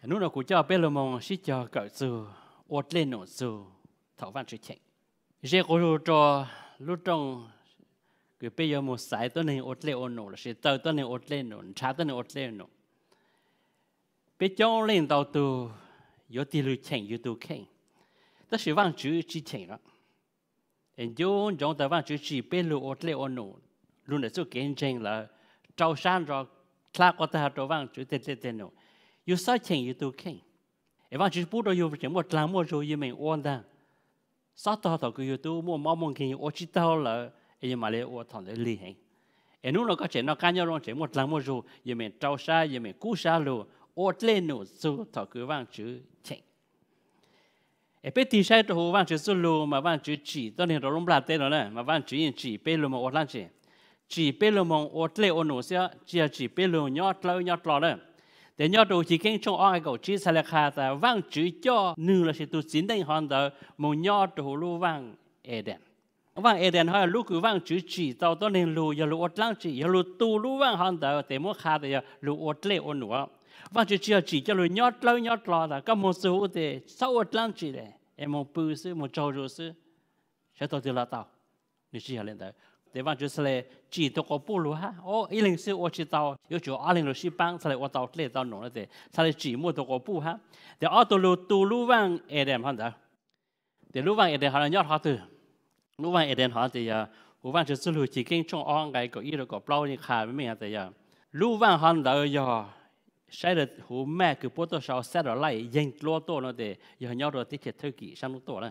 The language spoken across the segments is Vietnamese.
นู้นเรากูจะเป็นลมองชิจอเกิดสู่อดเล่นหนูสู่ถาวรจุดเฉงเจ้ากูรู้ตัวรู้ตรงคือไปยอมสายตัวหนึ่งอดเล่นหนูหรือเตอตัวหนึ่งอดเล่นหนูชาตัวหนึ่งอดเล่นหนูไปจ้องเล่นตัวตัว有地路chen有都chen，但是往主只chen了，有种的往主只被路我来我弄，路那就竞争了，招商着，他个他都往主在弄，有啥chen有都chen，往主不到有什么烂么就也没完的，啥到个有都么毛毛看我知道了，也嘛来我谈的厉害，侬那个钱那干要让什么烂么就也没招商也没顾啥路。我来弄做他个往主钱，被第三头往主做路嘛往主指，当年都弄不来得了呢，嘛往主人指被路嘛我啷子，指被路嘛我来我弄些，只要指被路鸟了，但鸟都只跟从安个指出来看的，往主叫弄了些都真正看到，冇鸟都路往下点。往下点哈，路个往主指到当年路要路我啷子，要路多路往看到，但冇看到要路我来我弄啊。ว่าจะเชื่อจีจะเลยยอดรอแต่ก็มองสู้แต่สาวดลังจีเลยมองปื้อซื้อมองโจรซื้อใช้ตัวเดียวละต่อนี่สิอะไรแต่ว่าจะเลยจีตัวก็ปูรู้ฮะโอ้อีหลิงซื้อว่าจีต่อยกจู่อาหลิงรู้สิปังเลยว่าต่อเล่ต่อหนุ่มแต่เลยจีมั่วตัวก็ปูฮะแต่เอาตัวรู้ว่างเอเดนพันเด้อแต่รู้ว่างเอเดนหายอดหาตัวรู้ว่างเอเดนหาแต่ยารู้ว่างจะสู้จีเก่งช่องอ่างไงก็อีแล้วก็เปล่านี่ขาไม่มีแต่ยารู้ว่างหันเด้อยาใช่เลยหูแม่คือพวกตัวชาวเสด็จไล่ยิงล้อตัวนั่นเองยังย้อนตัวที่เขตเทอร์กีช่างลูกตัวนะ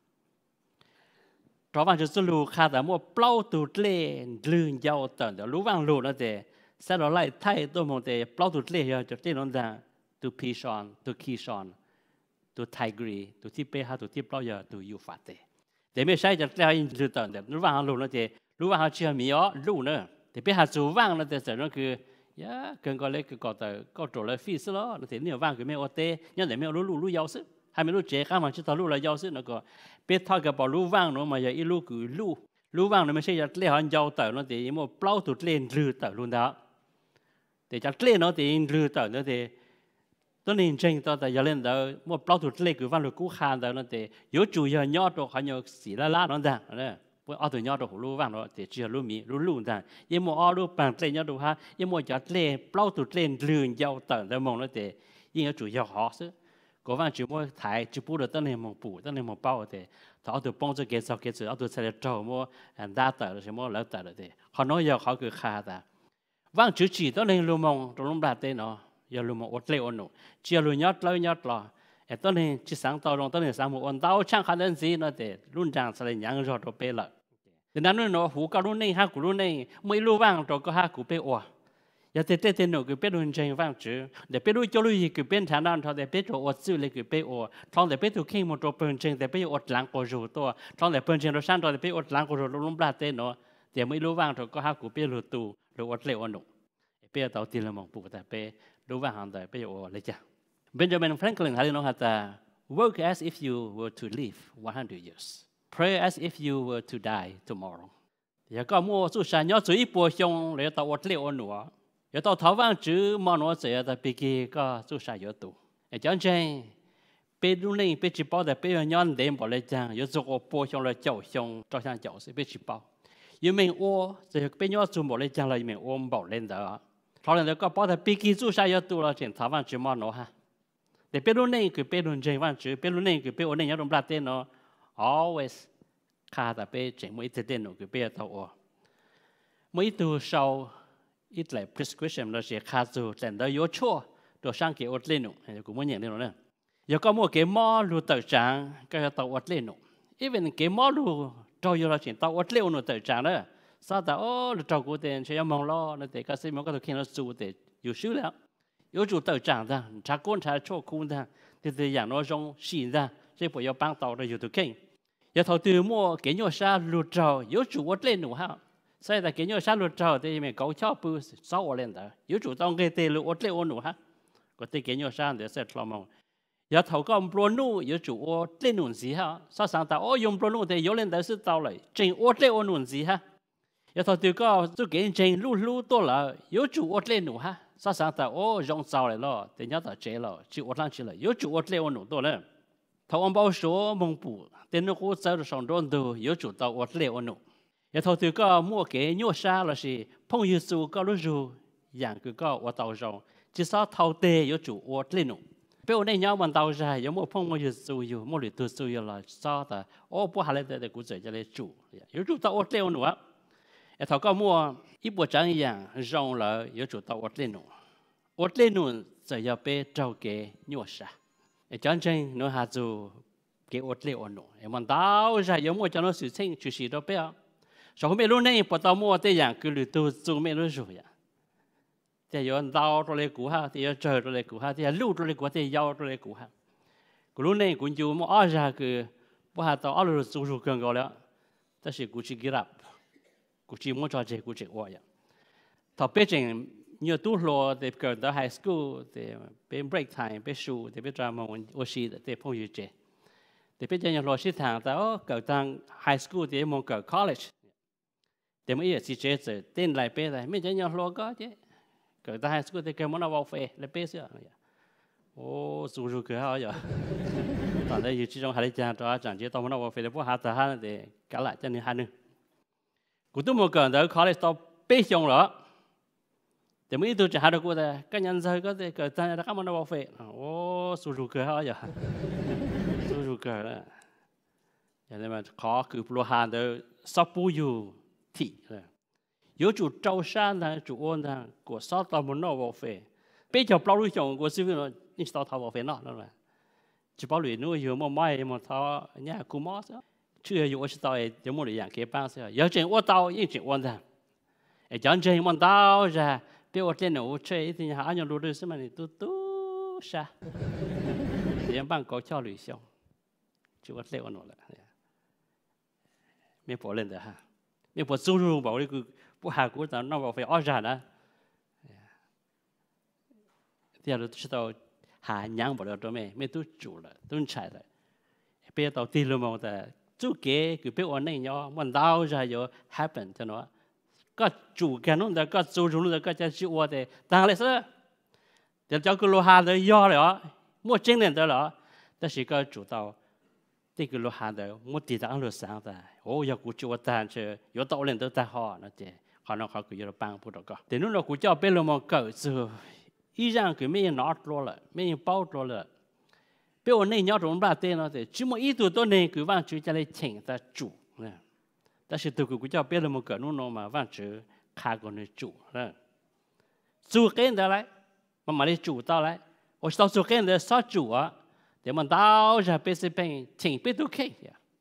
ตอนวันจะสู้ขาแต่มั่วเปล่าตัวเล่นลื่นยาวต่างเดี๋ยวรู้ว่างรู้นั่นเองเสด็จไล่ไทยตัวมันเองเปล่าตัวเล่ยจะเต้นนั่นเองตัวพีชอนตัวคีชอนตัวไทกรีตัวที่เป้ฮะตัวที่เปล่าอย่าตัวยูฟาเต้แต่ไม่ใช่จะเล่นลื่นต่างเดี๋ยวรู้ว่างรู้นั่นเองรู้ว่างเขาเชื่อมีอ๋อรู้เนอะแต่เป้ฮะจูว่างนั่นเองแต่นั่นคือยาเกินก็เลยก็แต่ก็ตัวเลยฟีส์แล้วแต่เนี่ยว่างก็ไม่โอเต้ยังแต่ไม่รู้ยาวซึให้ไม่รู้เจ๊ข้ามันจะต้องรู้เลยยาวซึแล้วก็เป็นท่ากับบอกรู้ว่างเนาะมาอย่าอีรู้คือรู้ว่างเนี่ยไม่ใช่จะเลี้ยงยาวแต่เนาะแต่ยังมั่วเปล่าตัวเล่นรือแต่รู้นะแต่จะเล่นเนาะแต่ยังรือแต่เนาะแต่ตัวนี้จริงตัวแต่อย่าเล่นแต่มั่วเปล่าตัวเล่นคือว่างหรือกู้คานแต่เนาะแต่有主要ยอดตัวเขา有สีละเนาะแต่เนี่ยพวกเอาตัวยอดตัวรู้ว่างเนาะแต่เชื่อรู้มีรู้แต่ยังมั่วเอารู้ปั่นเล่นยอดตัวฮะยังมั่วจะเล่นเปล่าตัวเล่นรือเยาวแต่แต่มองแล้วแต่ยิ่ง有主要好是ก็ว่าจุดมั่วถ่ายจุดปูเราตั้งในมองปูตั้งในมองเป้าแต่ถ้าเอาตัวป้องจะเกศเอาตัวเสด็จเจ้ามั่วด่าแต่หรือใช่มั่วแล้วแต่ละแต่เขาน้อยยาวเขาคือคาแต่ว่างจุดจีตั้งในรูมองตรงลมบาดเต้เนาะอย่ารูมองอดเล่อหนูเชื่อรูยอดรอตั้งในจิตสังต่อลงตั้งในสามหัวดาวช่างขันเดินสีเนาะแต่รุ่นจางสลายยังรอตัวเปล่าแต่นั้นเนาะหูก็รุ่นนี้ฮักกูรุ่นนี้ไม่รู้ว่างตัวก็ฮักกูเปล่าอย่าเต้นหนูคือเป็นรุ่นเจงว่างจืดเดี๋ยวเป็นรุ่นจุลุยคือเป็นฐานนั้นทอแต่เป็นตัวอดซื้อเลยคือเป็นอดท้องแต่เป็นตัวเข่งมันตัวเป็นเจงแต่เป็นอดหลังกูรูตัวท้องแต่เป็นเจงเราสร้างตัวแต่เป็นอดหลังกูรูล้มบลาเต้เนาะแต่ไม่รู้ว่างตัวก็ฮักกูเป็นรูตูหรืออดเลี้ยหนูเป็นตัวตีละมองปูแต่เป็นรู้ว่างหันแต่เป็นอดเลยจ้ะBenjamin Franklin หาเรื่องว่าแต่ work as if you were to live 100 years pray as if you were to die tomorrow อย่าก็มั่วสุชาญจุยปัวชงเลยตัวอดเลี้ยหนูอย่าตัวท้าวว่างจื้อมอนว่าเสียแต่ปีกี้ก็สุชาญอยู่ตัวไอ้จังเจงเป็นรุ่นนี้เป็นจีบแต่เป็นย้อนเดิมบอกเลยจังอย่าจุกปัวชงเลยเจ้าชงเจ้าช่างเจ้าสิเป็นจีบยังไม่อ้วจะเป็นย้อนจุ่มบอกเลยจังเลยยังไม่อ้วบอกเล่นเด้อท้าวเล่นเด้อก็บอกแต่ปีกี้สุชาญอยู่ตัวเราเห็นท้าวว่างจื้อมอนว่าแต่เป็นรุ่นนี้คือเป็นรุ่นเจงว่างจื้อเป็นรุ่นนี้คือเป็นรุ่นนี้ยังรุ่นปลาเต้นเนาะ always ข้าแต่เป็นเจงไม่เต้นเนาะคือเป็นตัวไม่ตัวเศร้าอีกหลาย prescription เราเสียค่าสูแต่เราโยชัวตัวช่างเกี่ยวอดเล่นหนูกูไม่อย่างนี้หรอกเนี่ยยังก็มั่วเกี่ยวมอลูเตอร์จางก็จะตัวอดเล่นหนูอีเวนเกี่ยวมอลูเราอยู่เราเห็นตัวอดเล่นหนูเตอร์จางเลยซาแต่โอ้เรากูเต็นใช้ยามองล้อนั่นแต่ก็สิ่งมันก็ต้องเขียนเราสูแต่อยู่ชื่อแล้ว有主道长的，查观察做工的，就是养那种新的，这不要帮到的有都看，要头对么给鸟杀路照，有主我练努哈，所以在给鸟杀路照的里面搞巧不少我练的，有主当给对路我练我努哈，我对给鸟杀的是老毛，要头个不努有主我练努时哈，啥上到哦用不努的有练的是到了，真我练我努时哈，要头对个就给真路多了，有主我练努哈。 sao sáng ta ô rong sao lại lo để nhớ ta chế lo chịu ớt lăng chỉ là yếu chủ ớt leo ớt nụ tôi nữa thầu ông bao số mông bù tên nó cố chơi được sòng đôn đồ yếu chủ tàu ớt leo ớt nụ giờ thầu từ có mua cái nhua sa là gì phong yêu su có lúc dù dạng cứ có ớt tàu rong chỉ sao thầu tê yếu chủ ớt leo nụ bây giờ này nhau mình tàu ra yếu mua phong yêu su yêu mua lưỡi tu su yêu là sao ta ô bố hà lên để cố chơi cho lấy chủ yếu chủ tàu ớt leo nụ á thầu có mua ít bộ trang dạng rong là yếu chủ tàu ớt leo nụ ớt leo nụ giờ giờ bé trâu cái nhua sa chân chân nó hạt dù cái ớt leo nụ mình tàu ra yếu mua cho nó sự sinh chủ sĩ đó bé sau hôm nay lúc này bắt đầu mua cái dạng cứ lưỡi tu su mấy lúc rồi thì yếu tàu rồi lấy củ ha thì yếu trời rồi lấy củ ha thì lũ rồi lấy củ thì yếu rồi lấy củ ha cái lúc này cũng chịu mua ở ra cái bữa hạt tàu ở rồi su su gần gọi了但是估计给了估计摸着这估计我呀他毕竟nhiều tu lo để cỡ tới high school để bên break time bên show để bên drama我是的để朋友节để bên nhiều lo sĩ thằng ta cỡ tăng high school để mong cỡ college để mấy giờ sĩ chế rồi tên lại bên này mấy nhiều lo có chứ cỡ tăng high school để cỡ món nào vào phê lại bên xưa ô dù dù cỡ hả vậy tại đây chỉ trong hai cha cho chẳng chỉ tao món nào vào phê để bố hạt ta hạt để cả lại cho nên hai nữa cũng tôi một cỡ tới college tao bên xong rồi thì mấy tôi chỉ học được cái này các nhân dân có thể cởi tay ra các món đồ bảo vệ ô sưu rù cởi hả vậy sưu rù cởi đó cho nên mà khó cứ lo hàng được sắp bù yêu thị yếu chủ trâu san là chủ ôn là của sáu tàu món đồ bảo vệ bây giờ bao nhiêu chồng của siêu nó những sáu tàu bảo vệ nó là chỉ bao nhiêu nuôi nhiều mà mai mà thao nhà cú mót chưa nhiều ở tàu ấy giống một dạng kia bao giờ giờ chuyện ô tàu những chuyện ôn rằng chẳng chuyện mà tàu ra bây giờ trên nấu chơi thì họ ăn nhiều đồ xem mà tu tu sa thì em bằng có cho lười xong chú có leo nó lại mình bỏ lên được ha mình bỏ xuống luôn bảo đi cứ bỏ hàng của tao nó bảo phải ở ra đó thì là tôi tao hạ nhang bỏ được cho mình tôi chủ là tôi chạy lại bây giờ tao tin luôn mà ta chú kế cứ bây giờ này nhau mình đau ra rồi happen cho nó có chủ cái nó có chủ chúng nó có cho chịu ở đây tăng lên sao để cho cái lô hàng đó do rồi mua chân lên đó rồi但是个主导这个lô hàng đó mua tiền tăng lô sáng ta ô giờ cũng chịu tăng chứ有道理都在好那这可能佢有幫不到個但係佢叫別人冇搞就依然佢沒有拿落了沒有包落了比如你要怎麼辦呢只麼一度都呢佢往住家裡請他煮但是tôi cũng cho biết là một cái nó mà văn chữ khá còn người chủ đó chủ cái đó lại mà đi chủ tao lại ở sau chủ cái đó sao chủ á để mà tao ra biết sẽ bên chỉnh biết được cái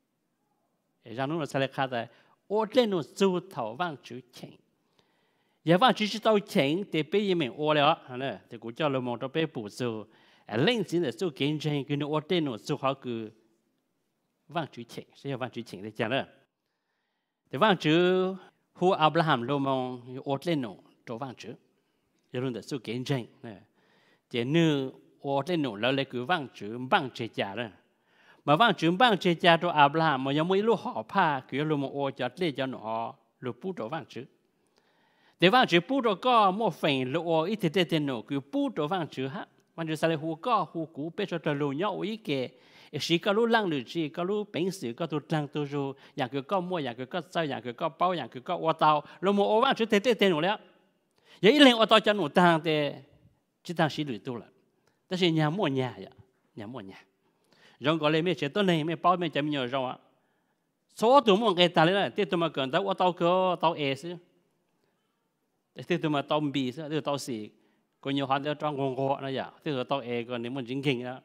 gì ra nó sẽ là khá đấy ở trên nó chủ thầu văn chữ chỉnh giờ văn chữ tao chỉnh thì bây giờ mình ở đó nè thì cũng cho là một trong bé bổ sung lên chính là chủ kinh doanh cái nó ở trên nó chủ họ cứ văn chữ chỉnh sẽ văn chữ chỉnh để chẳng nữa thì văn chữ hu Abraham lo mong ở lên nó cho văn chữ giờ luôn là sự kiến tranh này chỉ như ở lên nó là lấy cái văn chữ bằng chế trả đó mà văn chữ bằng chế trả cho Abraham mà giống như lúc họ pha cái lúc mà ở cho lấy cho nó lúc bút cho văn chữ thì văn chữ bút cho có một phần lúc ở ít thì tên nó cái bút cho văn chữ ha văn chữ sao lại hu có hu cũ bây giờ lù nhau ý cái chỉ có lúc lăng được chỉ có lúc bình sự có tụt lăng tụt rồiอย่างคือก็มั่วอย่างคือก็ใจอย่างคือก็เป้าอย่างคือก็วัวเตาเราโมว่าชุดเตะเตะหนูแล้วอย่างอีเล่วัวเตาจะหนูทางเตะจิตทางสีหลุดตัวละแต่是nhàมั่วnhàมั่วnhà rồi có lẽ mấy chuyệnตัวnày mấy bao mấy chấm nhiều rồi số tụi mình cái ta lấy tiếp tụi mình cần tớiวัวเตาก็เตาเอซ์tiếp tụi mìnhเตาบีซ์tiếpเตาสี่ก็nhiềuคนเดี๋ยวจ้องงงๆนะอย่างtiếpเตาเอก็นี่มันจริงๆนะ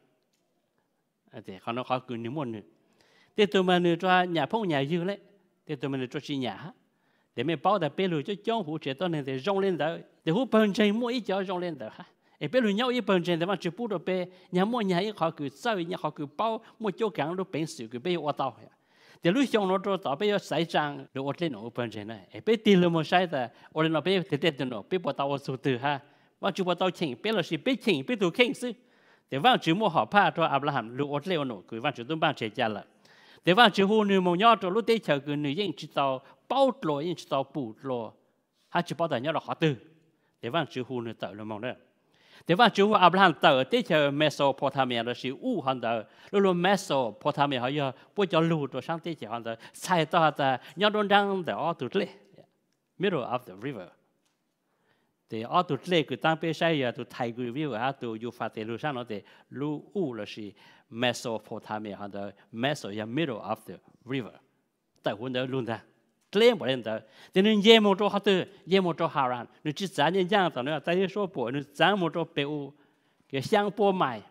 thì họ nó khó cứ nếu muốn nữa, thì tụi mình cho nhà phong nhà dư đấy, thì tụi mình cho chi nhà, để mình bảo là bây giờ cho trong hỗ trợ tôi này thì rong lên đó, thì hỗ bận chơi mua ít cho rong lên đó ha, bây giờ nhau ít bận chơi thì mà chỉ bù được bây nhà mua nhà ít họ cứ sao nhà họ cứ bao mua chỗ cảng lúc bình sự cứ bây giờ tao, thì lúc xong nó cho tao bây giờ sai trang được ở trên nó bận chơi này, bây giờ tiền mà sai ta, ở trên nó bây giờ tiền nó bây giờ tao số từ ha, mà chú bảo tao chỉnh bây giờ chỉ chỉnh bây giờ khen sưแต่ว่าชื่อมั่วหอบผ้าตัวอับราฮัมลูกอดเลี้ยวหนูคือว่าชื่อต้นบ้านเชียจันละแต่ว่าชื่อหูหนึ่งมองยอดตัวลูกเต๋อคือหนึ่งยิ่งชิดต่อเป้าโลยิ่งชิดต่อปูโลหาชิดเป้าแต่ยอดเราขอตื้อ để vang chữ hu nữa tờ luôn mong đó để vang chữ hu Abraham tờ tới chờ Mesopotamia là sự u hòn tờ luôn luôn Mesopotamia họ giờ bố cho lù rồi sang tới chờ hòn tờ sai to tờ nhau đôn đăng tờ ở tụt lệ middle of the river thì ở tụt lệ cứ tăng bê sai giờ tụt Thái cứ view à tụt Euphrates lưu sang nó thì lưu u là sự Mesopotamia hòn tờ Meso là middle of the river tại hôn tờ luôn ta lên bỏ lên đó, cho nên dễ một chỗ họ tự dễ một chỗ hà ran, nếu chỉ giá nhân dạng tao nói tại số bộ nếu giá một chỗ béo cái sang bộ mày,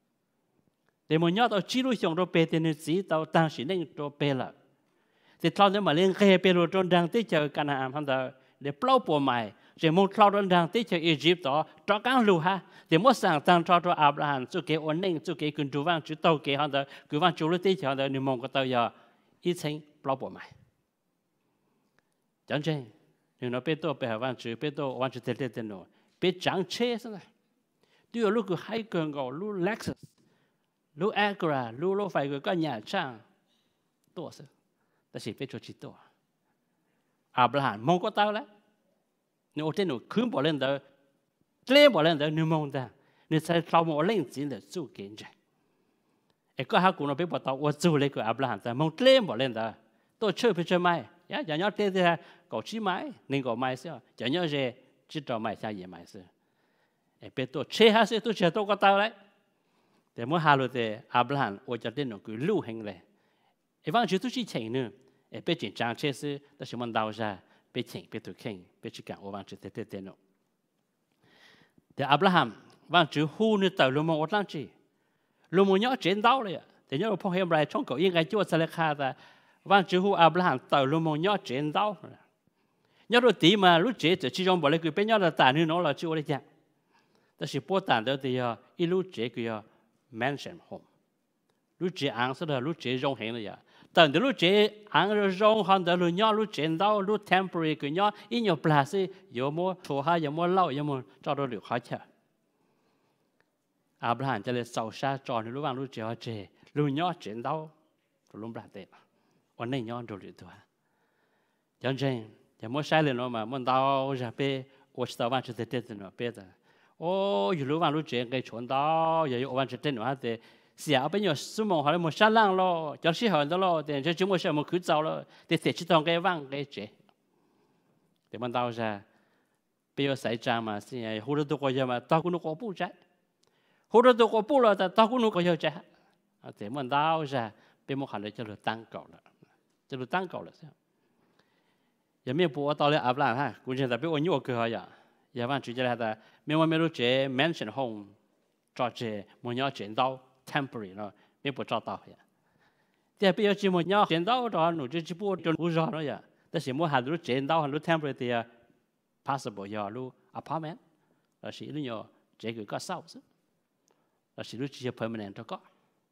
để một nhát tao chỉ lúc xong chỗ béo thì nếu chỉ tao tăng sĩ nên chỗ béo là, thì tao nếu mà lên cái béo rồi trong đang tới chờ Canaan hắn đó để plau bộ mày, rồi một tao trong đang tới chờ Egypt đó, cho cán lù ha, để một sáng tăng cho Abraham, cho cái ổn định, cho cái kinh chú vang, cho tao cái hắn đó, cứ vang chú lúc tới chờ đó nếu mong cái tao giờ ít thành plau bộ mày. Chẳng chênh, nhưng nó biết tôi biết văn chữ, biết tôi văn chữ thế thế nó, biết chẳng chế thế này. Tuy ở lúc cứ hay cường gạo, lúc Lexus, lúc Acura, lúc phải có nhà trang, tôi sẽ, ta chỉ biết cho chị tôi. Abraham mong có tao đấy, nếu trên nó khứ bỏ lên đó, lên bỏ lên đó, nếu mong ta, nếu sai sau một lên chính là chú kiến chạy. Có hai cụ nó biết bỏ tao, tôi chú lấy của Abraham ta, mong lên bỏ lên đó, tôi chơi phải chơi mai. Dạ, giờ nhớ thế thì có chi máy, nên có máy sao? Giờ nhớ gì, chỉ cho máy sao gì máy sao? Bây tôi chơi hết rồi, tôi chơi tôi có tao đấy. Để mỗi hai lần thì Abraham, tôi cho đến nó cứ lưu hành này. Vâng, chỉ tôi chỉ chỉnh nữa. Bây giờ trang chơi rồi, tôi chỉ muốn đào ra, bây chỉnh, bây tôi khen, bây chỉ càng, vâng, chỉ thế nó. Để Abraham, vâng, chỉ hu nữa tàu luôn mà ở đang chỉ, luôn mà nhớ chiến đấu rồi. Để nhớ là phong hiểm lại trong cổ yên cái chỗ sẽ là khai ra. Vang chữ hu Abraham tàu luôn mong nhớ chiến đấu, nhớ rồi tí mà lúc chế chỉ trong bảo lấy cái bên nhớ là tàn như nó là chưa đấy chứ,但是不但的的一路这个mansion home，路这昂是的路这容行了呀，但的路这昂的容行的路伢路见到路 temporary 个伢一有 place 有么坐下有么老有么找到留下去。Abraham จะเลยสาวชาจอนรู้ว่างรู้เจ้าเจรู้ย่อเจนดาวรู้บลาเตะวันนี้ย่อดูดีตัวยังเจนยังมั่วใช่เลยเนาะมามันดาวจะไป我知道วันจะเด็ดเนาะ别的โอ้อยู่รู้ว่างรู้เจนไงชนดาวอย่าอยู่วันจะเด็ดเนาะแต่เสียเป็นอยู่สมองเขาเลยมั่วชั้นล่าง咯จะสิหันตัว咯แต่จะจุ่มมั่วใช่มั่วคือเจ้า咯แต่เสียชิดตรงไงว่างไงเจแต่มันดาวจะไปอยู่ใส่จางมาสิไอ้หูตัวก็ยังมาตาคุณก็ปูใจhồ đồ tôi có bù là tao cũng nuôi có nhiều cha, thế mà tao ra bên một hành để cho được tăng cầu là sao? Giờ mình bù tao lấy áp làm ha, cũng chỉ là biết ôn nhu cơ thôi à, giờ bạn chỉ là ta mình muốn mình chế mansion home, cho chế một nhà chế tao temporary nó, mình bù cho tao vậy. Thì bây giờ chỉ một nhà chế tao đó, nó chỉ bù cho bù rõ thôi à,แต่是một hành lúc chế tao hành lúc temporary thì possible giờ lúc apartment, là chỉ lúc nhỏ chế cái có sao chứ? Là chỉ lúc chỉ permanent cho có.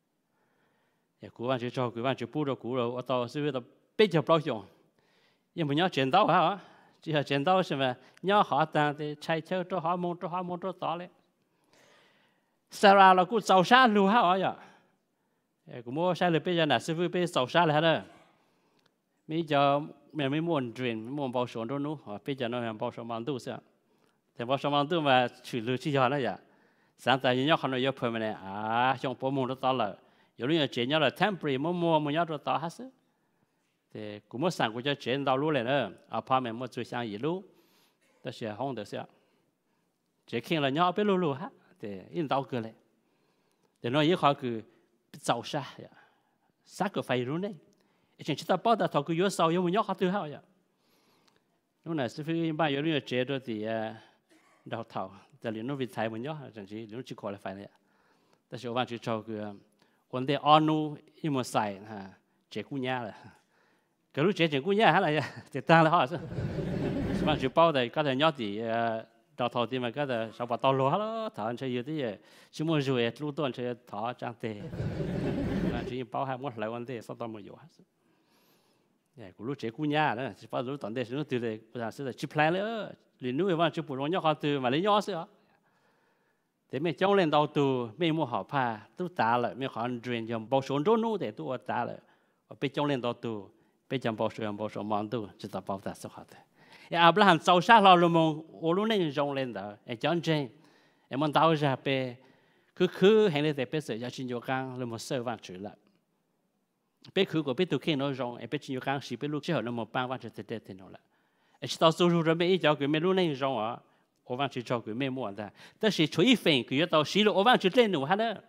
Cú bạn chỉ bù rồi cú rồi, ở tàu sẽ biết bây giờ bao nhiêu. Nhưng mà nhớ chiến đấu hả? Chỉ là chiến đấu xem mà nhớ họ đang thì chạy theo cho họ mong cho tỏ lên. Sarah là cú sầu sát luôn hả vậy? Cú mua sai là bây giờ là sẽ vui bây sầu sát là đó. Bây giờ mình mới muốn truyền muốn bảo số đó nữa, bây giờ nó làm bảo số mang đủ sao? Thì bảo số mang đủ mà xử lý chỉ cho nó vậy. Sáng tại nhớ không nói permanent trong bộ môn đó to là,有人讲讲了 temporary 么要做到还是，对，古么上古叫见到路来了，apartment 么最像一路，但是红的是，这看了鸟别路哈，对，引导过来，但那以后个早杀呀，啥个费路呢？以前知道报道他个有少有么鸟好多好呀，那那是非一般有人接着的到头。แต่เรื่องนู้นวิจัยมันเยอะจังสิเรื่องที่ขออะไรไฟเนี่ยแต่ชาวบ้านที่ชอบคือคนที่อ่อนนู้อิมใส่ฮะเจ้ากุ้งย่าเลยก็รู้เจ้ากุ้งย่าอะไรจะตั้งแล้วฮะชาวบ้านที่เป้าแต่ก็แต่ยอดที่ดาวทอที่มันก็แต่ชาวบ้านตอลัวแล้วถอนใช้เยอะที่ชั่วโมงช่วยรู้ต้นใช้ถอจังเตะบ้านที่เป้าให้หมดหลายวันเตะสักตอนมันอยู่ฮะเนี่ยกูรู้เจ้ากุ้งย่าแล้วที่ป้ารู้ตอนเด็กรู้ตื่นเลยภาษาสื่อชิพลายเลยliền nuôi vào chụp bùn nhóc họ từ mà lấy nhóc xíu, thế mình trong lên đầu từ mình mua họ pha, tôi trả lại mình họ truyền dòng bao số đôi nút để tôi trả lại, bên trong lên đầu từ bên trong bao số món tôi chỉ tập bao ta số họ thôi, Abraham sau sát lo luôn mong ô lúc này rong lên đó chọn chơi mong tao ra pe cứ hành lên để pe sợi cho chín chỗ căng luôn một sợi vàng chữ lại pe cứ của pe tụ khi nó rong pe chín chỗ căng chỉ pe lúc trước nó một bang vàng chữ tết thì nó lại chỉ tao số rồi mấy chỗ cái mấy lúc này rong à ô vàng chữ cho cái mấy mua đó但是出一分个到十了ô vàng chữ lên nữa ha đó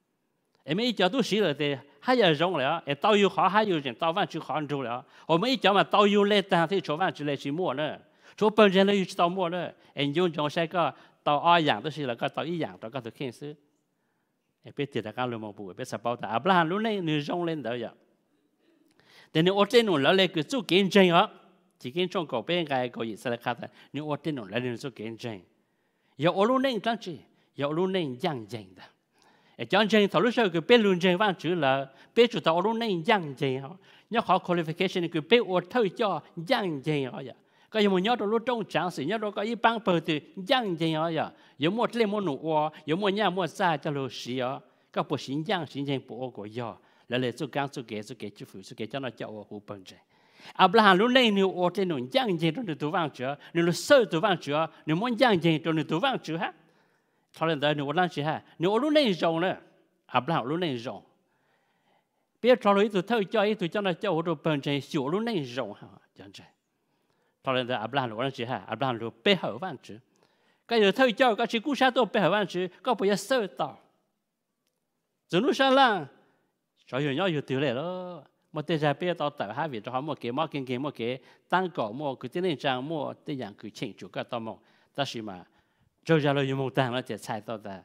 mấy chỗ tôi十了的还要rong了到有好还有人到vàng chữ khó住了我们一讲嘛到有来但是出vàng chữ来是mua呢出本身来有到mua呢用种些个到二样都是了个到一样到个都看是别提他讲了么不别说包的阿布拉罕路内你rong lên đó vậyแต่นี่อดเต้นหนุนแล้วเลยคือสู้เก่งจริงเหรอที่เก่งจงก็เป็นไงก็ยิ่งสารพัดนี่อดเต้นหนุนแล้วนี่สู้เก่งจริงอย่าอดลุนเน่งตั้งใจอย่าอดลุนเน่งย่างจริง的จังจริงถ้ารู้สึกคือเป็นลุนจริงว่างจืดแล้วเป็นจุดต่อลุนเน่งย่างจริงเหรอเนี่ยขอ qualification คือเป็นอดเท่าจ่อย่างจริงเหรอก็ยังมันยอดตัวรู้ตรงจังสิยอดตัวก็ยิ่งปังเปิดตัวย่างจริงเหรอยังมัวเล่นมัวหนูวัวยังมัวเนี่ยมัวซาจะรู้สิเหรอก็ปวดสินย่างสินจริงปวดก็ย่อแล้วเลยสู้การสู้เกสู้เกสู้ฝืนสู้เกเจ้าหน้าเจ้าหูเปิงใจอับราฮัมรู้ในหนูโอเทหนูย่างจริงตรงตัวว่างเจือหนูรู้เสือตัวว่างเจือหนูมันย่างจริงตรงตัวว่างเจือฮะทอเลนเดอร์หนูวันนั้นฮะหนูรู้ในจงเลยอับราฮัมรู้ในจงเปียทอลุยตัวเท่าเจ้าตัวเจ้าหน้าเจ้าหูเปิงใจสิวรู้ในจงฮะจังใจทอเลนเดอร์อับราฮัมรู้วันนั้นฮะอับราฮัมรู้เป้เหอว่างเจือก็อยู่เท่าเจ้าก็ชิกู้ชาตัวเป้เหอว่างเจือก็ไปยัดเสือต่อจนรู้ชาล่างcho nhiều nhau nhiều tiền lệ đó một thế giới bây giờ tại hai việc cho họ một cái tăng cỏ một cái tiền trang một cái dạng cái chỉnh chủ cái tao mong ta chỉ mà cho ra là một tăng nó chỉ sai tao ta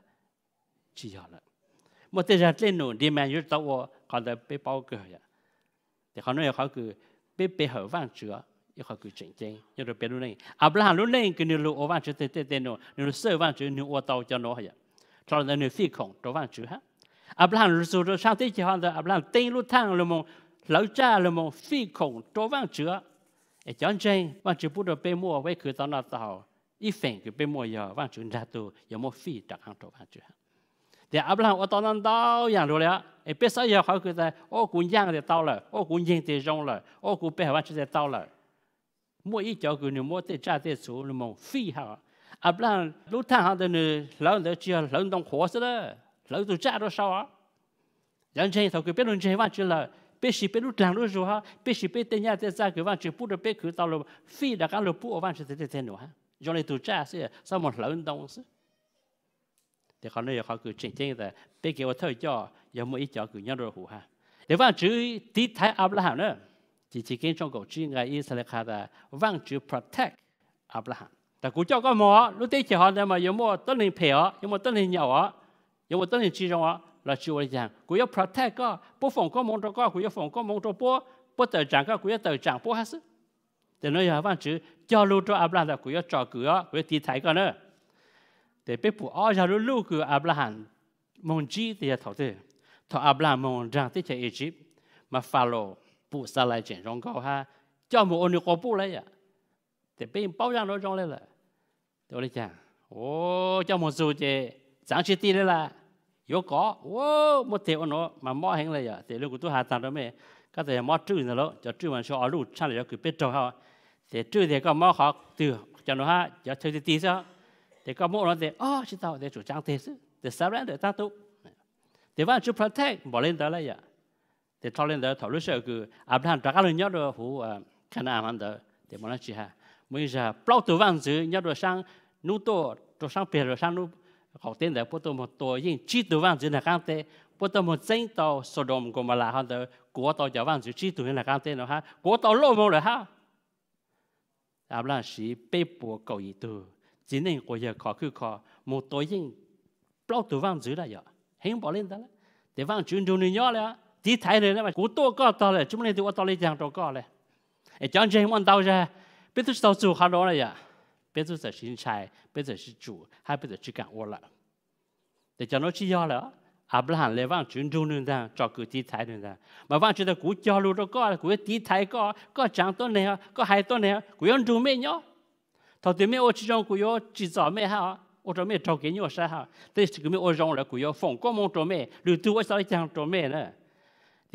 chỉ hiểu là một thế giới lên nổi đi mà như tao còn là bị bao cờ vậy thì họ nói họ cứ bị hở vang chữa yêu họ cứ chỉnh chỉnh như được biết luôn này Abraham luôn này cái nửa lúa vang chữa tên nó nửa sợi vang chữa nửa tàu cho nó vậy cho nên nửa phi khổng cho vang chữa ha Abrahamรู้สึก上帝就好的 Abraham 定路趟了么老家了么飞空多万折讲真万折不得被摸为可到那到一分就被摸要万折那都有么飞打上多万折แต่ Abraham 我到那到样了了别说要好个在我姑娘的到了我姑娘的中了我姑被万折的到了摸一脚个你摸在家在做了么飞哈 Abraham 路趟上的呢老的只要老动活死了老多家都少啊，人家头个别人家忘记了，别是别路两路走哈，别是别等下在家个忘记不得别去到了飞的干了不忘记在天路哈，用来多家是什么老东西，แต่เขาเนี่ยเขาคือจริงๆแต่别给我偷叫有没一脚个样的虎哈，แต่ว่า只第台阿布拉罕呢，只跟中国只爱以色列卡的忘记 protect 阿布拉罕，แต่กูเจ้าก็หมอรู้ได้เจ้าเนี่ยมา有没ต้นหนึ่งเผีย有没ต้นหนึ่งเหยาอ่ะ有我等你记住啊，老师我讲，我要 protect 个，不放个蒙着个，我要放个蒙着不得长个，我要得长不还是？แต่เราอย่าว่าจื้อ教路ตัวอับราฮัมกู要照顾啊，我要提抬个呢。แต่ไปปู่อ้อจะรู้ลูกคืออับราฮัมมองจีที่จะถอดเถอะถอดอับราฮัมมองจางที่จะอียิปต์มาฟาโรห์ปู่สลายเจนรองเขาฮะเจ้าหมูอนุกปู่เลยอ่ะแต่เป็นเป้าอย่างเราจงเลยล่ะเดี๋ยวเลยจ้าโอ้เจ้าหมูสูเจ长起地来了，有搞，我没得我喏，嘛冇行了呀。แต่ลูกตัวหาตังค์ไม่ก็แต่冇จื้อนั่นแล้วจะจื้อมันชอบลูกช่างเลยคือเป็ดเจ้าเขาแต่จื้อแต่ก็冇เขาตื่นจะโน้ฮะจะเธอจะตีซะแต่ก็冇นั่นแต่อ๋อชิตาแต่จู่จังเทสแต่สามแล้วแต่ตั้งตุ๊แต่ว่าจื้อ protect บ่เล่นได้เลย呀แต่ทอเล่นได้ทอรู้สึกคืออาบน้ำจากการเลี้ยงดูหูขนาดมันเด้อแต่มันนั่นสิฮะไม่ใช่เปล่าตัวว่างจื้อเลี้ยงดูช่างนู้ตัวช่างเปลี่ยนช่างนู้เขาเต้นแต่พวกตัวยิ่งจีตัวว่างจืดในการเตะพวกตัวเจ้าตัวสดมกุมาลาเขาเตะกัวตัวจะว่างจืดจีตัวในการเตะนะฮะกัวตัวโลมเลยฮะอาบน้ำสีเป๊ะปัวเกาอีตัวจีนี่กัวจะขอคือขอหมดตัวยิ่งเปล่าตัวว่างจืดได้ยังเห็นบอกเล่นได้แล้วแต่ว่างจืดดูนี่ย่อเลยที่ไทยเลยนะกูตัวก็ตัวเลยจุ่มเลยตัวตัวเลยจังตัวก็เลยไอ้จังเจมันตัวจะเป็นตัวตัวจู่เขาโดนเลยอ่ะ别做是新菜，别做是煮，还别做去干活了。แต่จะน้อยชี้ย่อแล้วอับราฮัมเลยว่างจุนจุนนึงดังจอกกูตีไทยนึงดังมาว่างจุดกูจอรู้แล้วกูตีไทยก็จังต้นเนี่ยก็หายต้นเนี่ยกูยังดูไม่เนาะถ้าตัวไม่โอชิจงกูยังจีจ่อไม่ฮะโอจะไม่จอกกินอยู่ใช่ฮะแต่กูไม่โอจงแล้วกูยังฝงก็มองตัวไม่หรือตัวว่าจะจังตัวไม่เนี่ยแต่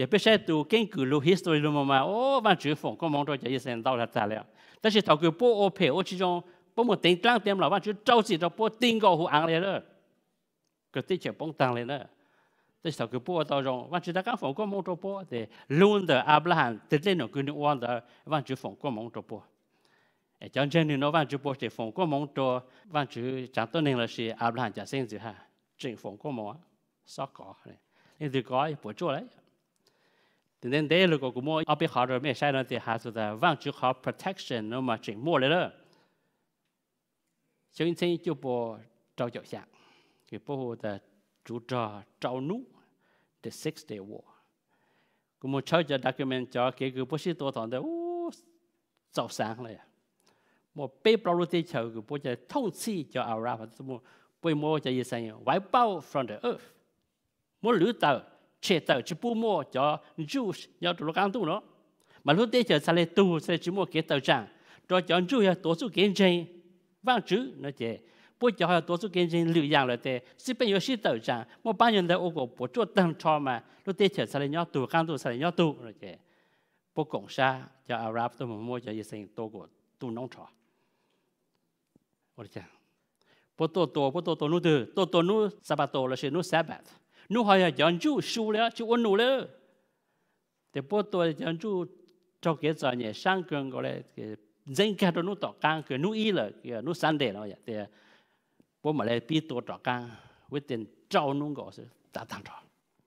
để biết sẽ tu kiến cử lu history lu mà ô văn chữ phong có mong cho cái sen đau là ta了，但是头个波我陪我其中波么顶当点了，văn chữ trâu chỉ cho波顶个胡昂来了，个地球崩当来了。แต่สักกี่ปัวต่อรองวันจุดการฝนก็มองตัวปัวแต่ลุนเดอร์อับราฮัมติดเล่นหนูคือหนูวันเดอร์วันจุดฝนก็มองตัวปัวจังเจนนี่น้องวันจุดปัวแต่ฝนก็มองตัววันจุดจังตัวหนึ่งเลยสิอับราฮัมจะเส้นจุดฮะจริงฝนก็มองสอกก่อนี่ตัวก่อปวดจั่วเลยแต่เดี๋ยวเราก็มัวเอาไปหาเราไม่ใช่เราแต่หาสุดแต่วันจุดเขา protection น้องมาจริงมัวเลยเลยช่วงนี้จุดปัวเจ้าเจ้าเสียงคือปัวแต่chủ trò trâu nú the Six Day War. Cũng một chơi cho document cho cái bác sĩ tôi thằng đó giàu sáng này. Một bê bao lúa chờ cái bác sĩ thông chi cho Arab một bê mua cho gì sang wipe out from the earth. Một lứa tàu chế tàu chỉ bù mua cho Jews nhau tụi nó căng tu nó. Mà lúa chờ sao lại tu sẽ chỉ mua cái tàu trang cho Jews tổ chức kiến trình vang chữ nó chế. Bố cho họ tổ chức kinh doanh lưu dạng là thế, chỉ bên有些斗长，我把人在我国不做当朝嘛，都得起来要赌，刚赌出来要赌了这，不共杀叫 Arab 都冇叫一声多过赌农朝，我讲，不多努的，多努撒巴多了是努撒巴，努好像养猪输了就我努了，แต่不多养猪照给做呢，上根过来个人家都努到干个努一了，个努三代了呀，对。bố mà lại biết tổ trọ càng với tiền trâu nung gõ sự đã thằng trọ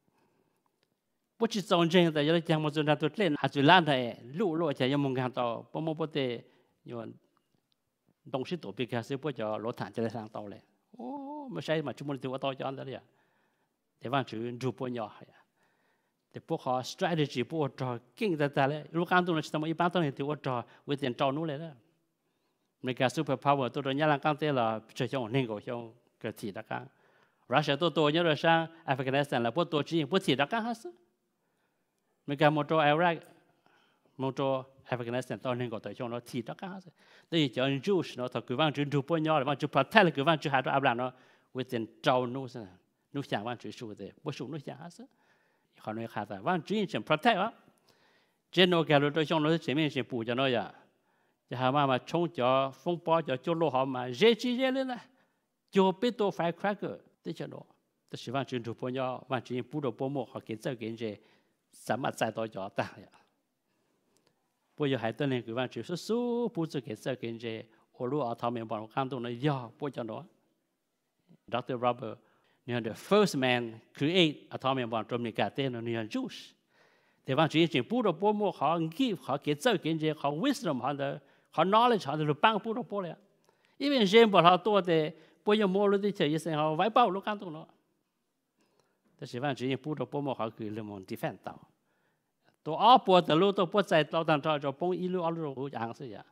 bố chỉ trồng trên tại giờ chẳng một chỗ nào tôi lên hạt chuối lan này lũ chạy cho mông hàng tàu bố mua bố tê nhưng đồng sĩ tổ bị cái sự bố cho lỗ thản cho lại sang tàu này ô mà sai mà chúng mình tiêu tàu cho anh đó đấy để văn chữ chụp bố nhỏ để bố họ strategy bố trò kinh ta đấy lúc ăn tôi là chỉ tao một ít bán tao này tiêu trò với tiền trâu nung này đó mấy cái super power tôi nói là căng thế là chơi trong nên gọi trong cái thị đặc căng, Russia tôi nhớ là sang Afghanistan là bố tôi chỉ bố thị đặc căng hết, mấy cái một chỗ Iraq, một chỗ Afghanistan tôi nên gọi tới trong nó thị đặc căng hết, đây cho anh Jews nó thật cứ vang chữ chụp bố nhỏ là vang chữ protect là cứ vang chữ hai đứa Abraham nó với tiền trâu nô xem, nô chẳng vang chữ số thế, bố số nô chẳng hết, họ nói khác là vang chữ chỉ protect á, trên nó cái rồi trong nó chỉ mình chỉ bù cho nó vậy. Chứ mà chống cho phong bão cho lúa họ mà dễ chỉ dễ lên này, cho biết tôi firecracker thế cho nó, tôi chỉ văn chương chụp bao nhiêu, văn chương bù đồ bù mộc họ kiến tạo kiến chế, sắm mặt sai đó cho ta vậy. Bây giờ hai tuần này cái văn chương số số bù cho kiến tạo kiến chế, ở lúa ở thảo miền bắc cam tôi nói giờ bù cho nó. Dr. Robert, the first man create ở thảo miền bắc trong những cái tên là Jews. Thì văn chương chỉ bù đồ bù mộc họ give họ kiến tạo kiến chế họ wisdom họ đó. Họ knowledge họ được bằng bút được bố lẽ, even riêng bọn họตัวแต่bây giờ mua được thì chỉ họ vay bao lúc ăn tụng nó,แต่是反正bút được bố mà họ cứ làm một defend tao, tôi ở bố từ lúc tôi bố chạy tao đang cho bông ít lúc ở lúc ăn gì vậy,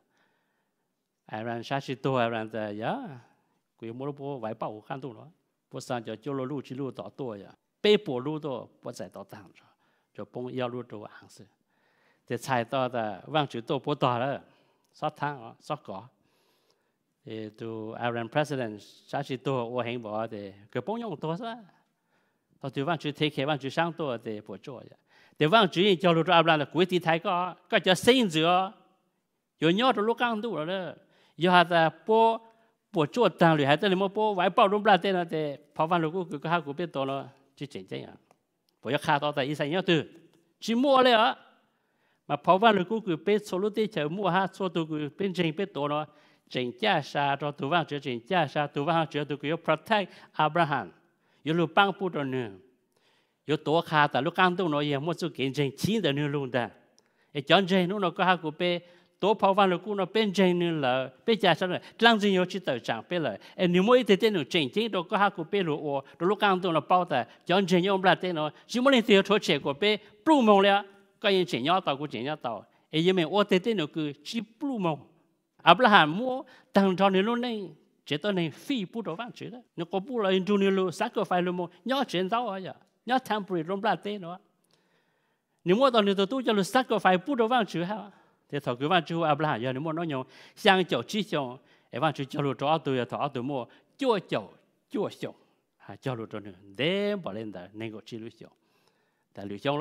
Iran sát sĩ tôi Iran tại ya, cứ mua được bố vay bao ăn tụng nó, bố sang cho cho lúc chỉ lúc tao tôi ya, bé bố lúc tôi bố chạy tao đang cho bông ít lúc tôi ăn gì, thì chạy tao tại vang chữ tôi bố tao đó. Sót tháng sót cỏ thì từ Iran president sáng chỉ tôi ở hành bỏ thì cái bông nhung tôi sao tôi từ văn chữ thế kia văn chữ sang tôi thì bỏ chỗ thì văn chữ cho lúc đó là cuối thì thấy có cho sinh giữa rồi nhớ rồi lúc căng tu rồi giờ hạt bỏ chỗ tăng rồi hạt tới mà bỏ vài bao lúc ra tên là thì phá văn lúc cái hai của biết tôi là chỉ chỉnh chỉnh à bỏ cho khai to tại ý nhớ từ chỉ muaเลยà mà phá văn lúc cái biết số lúc đi chờ mua ha số từ cái bên trên biết tôi nó chỉnh giá sa cho từ văn chữ chỉnh giá sa từ văn chữ từ cái protect Abraham有路帮不着呢，有多卡的，路刚到那也没做见证，钱的呢路的，也讲真，那个哈古被多跑完了，古那变真呢了，被加上了，当真要去到长辈了，哎，你没一点点那真正都个哈古被路我，路刚到那包的，讲真要不然点喏，只么你都要出去过被不忙了，个人真要到，个真要到，哎，因为我点点那个只不忙，阿布拉罕么当着你路呢。chỉ tôi này phi bút đồ vang chữ đó, nó có bút là into nhiều sacrifice luôn mà nhớ chuyện đó à, nhớ temporary luôn là thế nữa, nếu mà tao nếu tôi cho luôn sacrifice bút đồ vang chữ ha, thì thằng cứ vang chữ Abraham giờ nếu mà nó nhung sang chậu chỉ chồng, vang chữ cho luôn cho tôi thằng tôi mua chua chậu chồng, cho luôn cho nữa, để bỏ lên đó nên có chỉ lưu chồng, tại lưu chồng đó,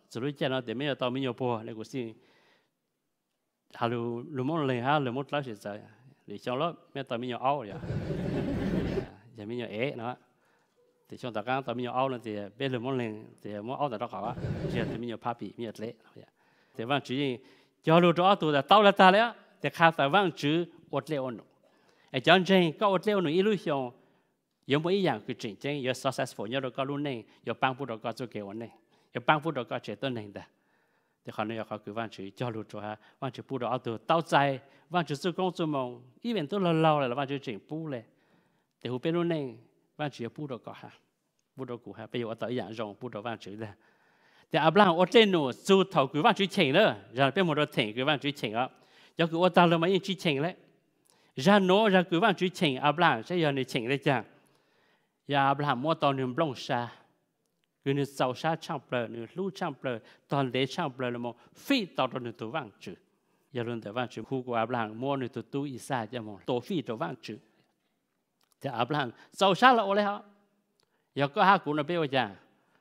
只路见到对面有到没有波，那个是，哈路路蒙人哈路蒙老是在，你想了没到没有凹呀，也没有喏。thì trong tất cả tao mình áo thì bây giờ muốn lên thì muốn áo tại đó cả chỉ là mình phá bị mình lệ thì vang chữ cho lúc đó tụi tao là ta đấy thì khai phải vang chữ ớt leo nó ở trong trên có ớt leo nó illusion giống một ý dạng cái chuyện trên có successful nhớ được có luôn này có bang phụ được có做给我呢có bang phụ được có chế tuân này đó thì họ nói họ cứ vang chữ cho lúc đó vang chữ phụ được áo tụi tao trái vang chữ sự công sự mong even tôi lâu là vang chữ chuyện phụ này thì họ bên luôn này vang chữ phụ được có ha phụ được cụ ha bây giờ ở tại dạng rong phụ được vang chữ đó thì Abraham ở trên nó dù thầu cứ vang chữ chỉnh nữa rồi bên một đợt thỉnh cứ vang chữ chỉnh á cho cứ ở ta là mấy chữ chỉnh đấy ra nó ra cứ vang chữ chỉnh Abraham sẽ giờ này chỉnh đấy chăng ya Abraham mua tàu niệm bông sa cứ niệm giàu sa trang bờ niệm lú trang bờ toàn để trang bờ là một phi tàu đó niệm tổ vang chữ giờ luôn tổ vang chữ khu của Abraham mua niệm tổ tu Isa cho một tổ phi tổ vang chữ thì Abraham giàu sa là ở đây hả giờ có hai cụ nó biết chăng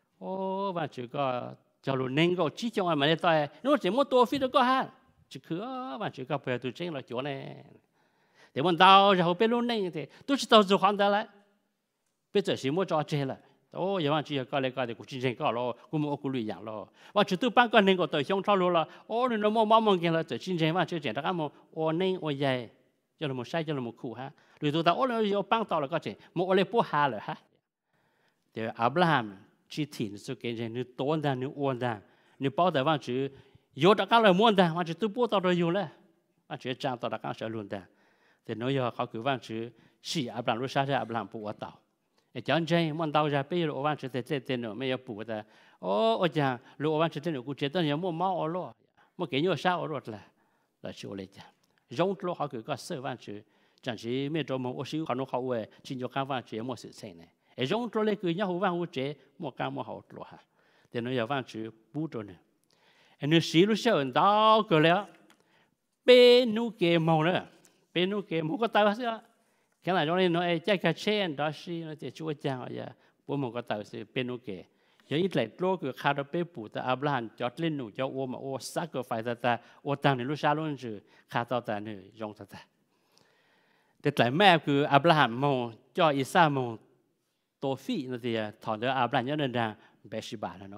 ô vang chữ có cho luôn nên có chỉ trong mà này tôi nó chỉ mua tổ phi đó có ha chỉ cứ vang chữ có bờ tu chính là chỗ này để muốn tàu rồi bên luôn này thì tôi chỉ tàu du khoan đó lại bây giờ chỉ mua cho chơi lại, ô, giờ bạn chỉ có lấy cái thì cũng chỉ chơi cái lo, cũng mua cái lưỡi dạng lo, và chỉ tu bán cái nên có tới xong thao luôn là, ô, nó mua mong cái là tới chỉ chơi mà chơi chơi đó cái mua, ô nên ô dài, cho nó một sai cho nó một khu ha, rồi tôi ta ô nó giờ bán tao là cái gì, mua lấy bố hà rồi ha, thì Abraham chỉ thiên sự cái gì, nếu toan đàn nếu uốn đàn, nếu bảo đại bạn chỉ, giờ đó cái là muốn đàn, mà chỉ tu bố tao rồi dùngเลย, mà chỉ trang tao là cái sẽ luôn đàn, thì nói giờ họ cứ bạn chỉ, chỉ Abraham lúc sáng ra Abraham bố tao chẳng chơi muốn tao ra bây giờ ông chỉ để tên nó mới bù ta ô chàng lúc ông chỉ tên nó cũng chỉ tên nó mua máu ở lo mua cái nhiều sao ở rồi là chịu lấy chàng giống lúc họ cứ có sơ văn chữ chẳng chỉ mấy chỗ mà ô xíu họ nó họ về chỉ cho các văn chữ mua sự xây này ấy giống chỗ lấy cứ nhau hồ văn hồ chế mua cam mua hậu lo ha thì nó giờ văn chữ bù cho nữa nó xíu lúc sau đó cứ léo bên nu kề màu nữa bên nu kề màu có tao sao cái này cho nên nói chạy cái trên đó xí nó thì chúa chàng vậy bố mình có tạo sự bên ok giờ ít lại lô cứ khai đó bê bù ta Abraham cho lên nụ cho ô mà ô sắc cái phải ta ô tăng này lúc sau luôn chứ khai tao ta này dùng ta thì lại mẹ cứ Abraham mong cho Isa mong tổ phi nó thì thằng đó Abraham nhớ nên rằng bé sĩ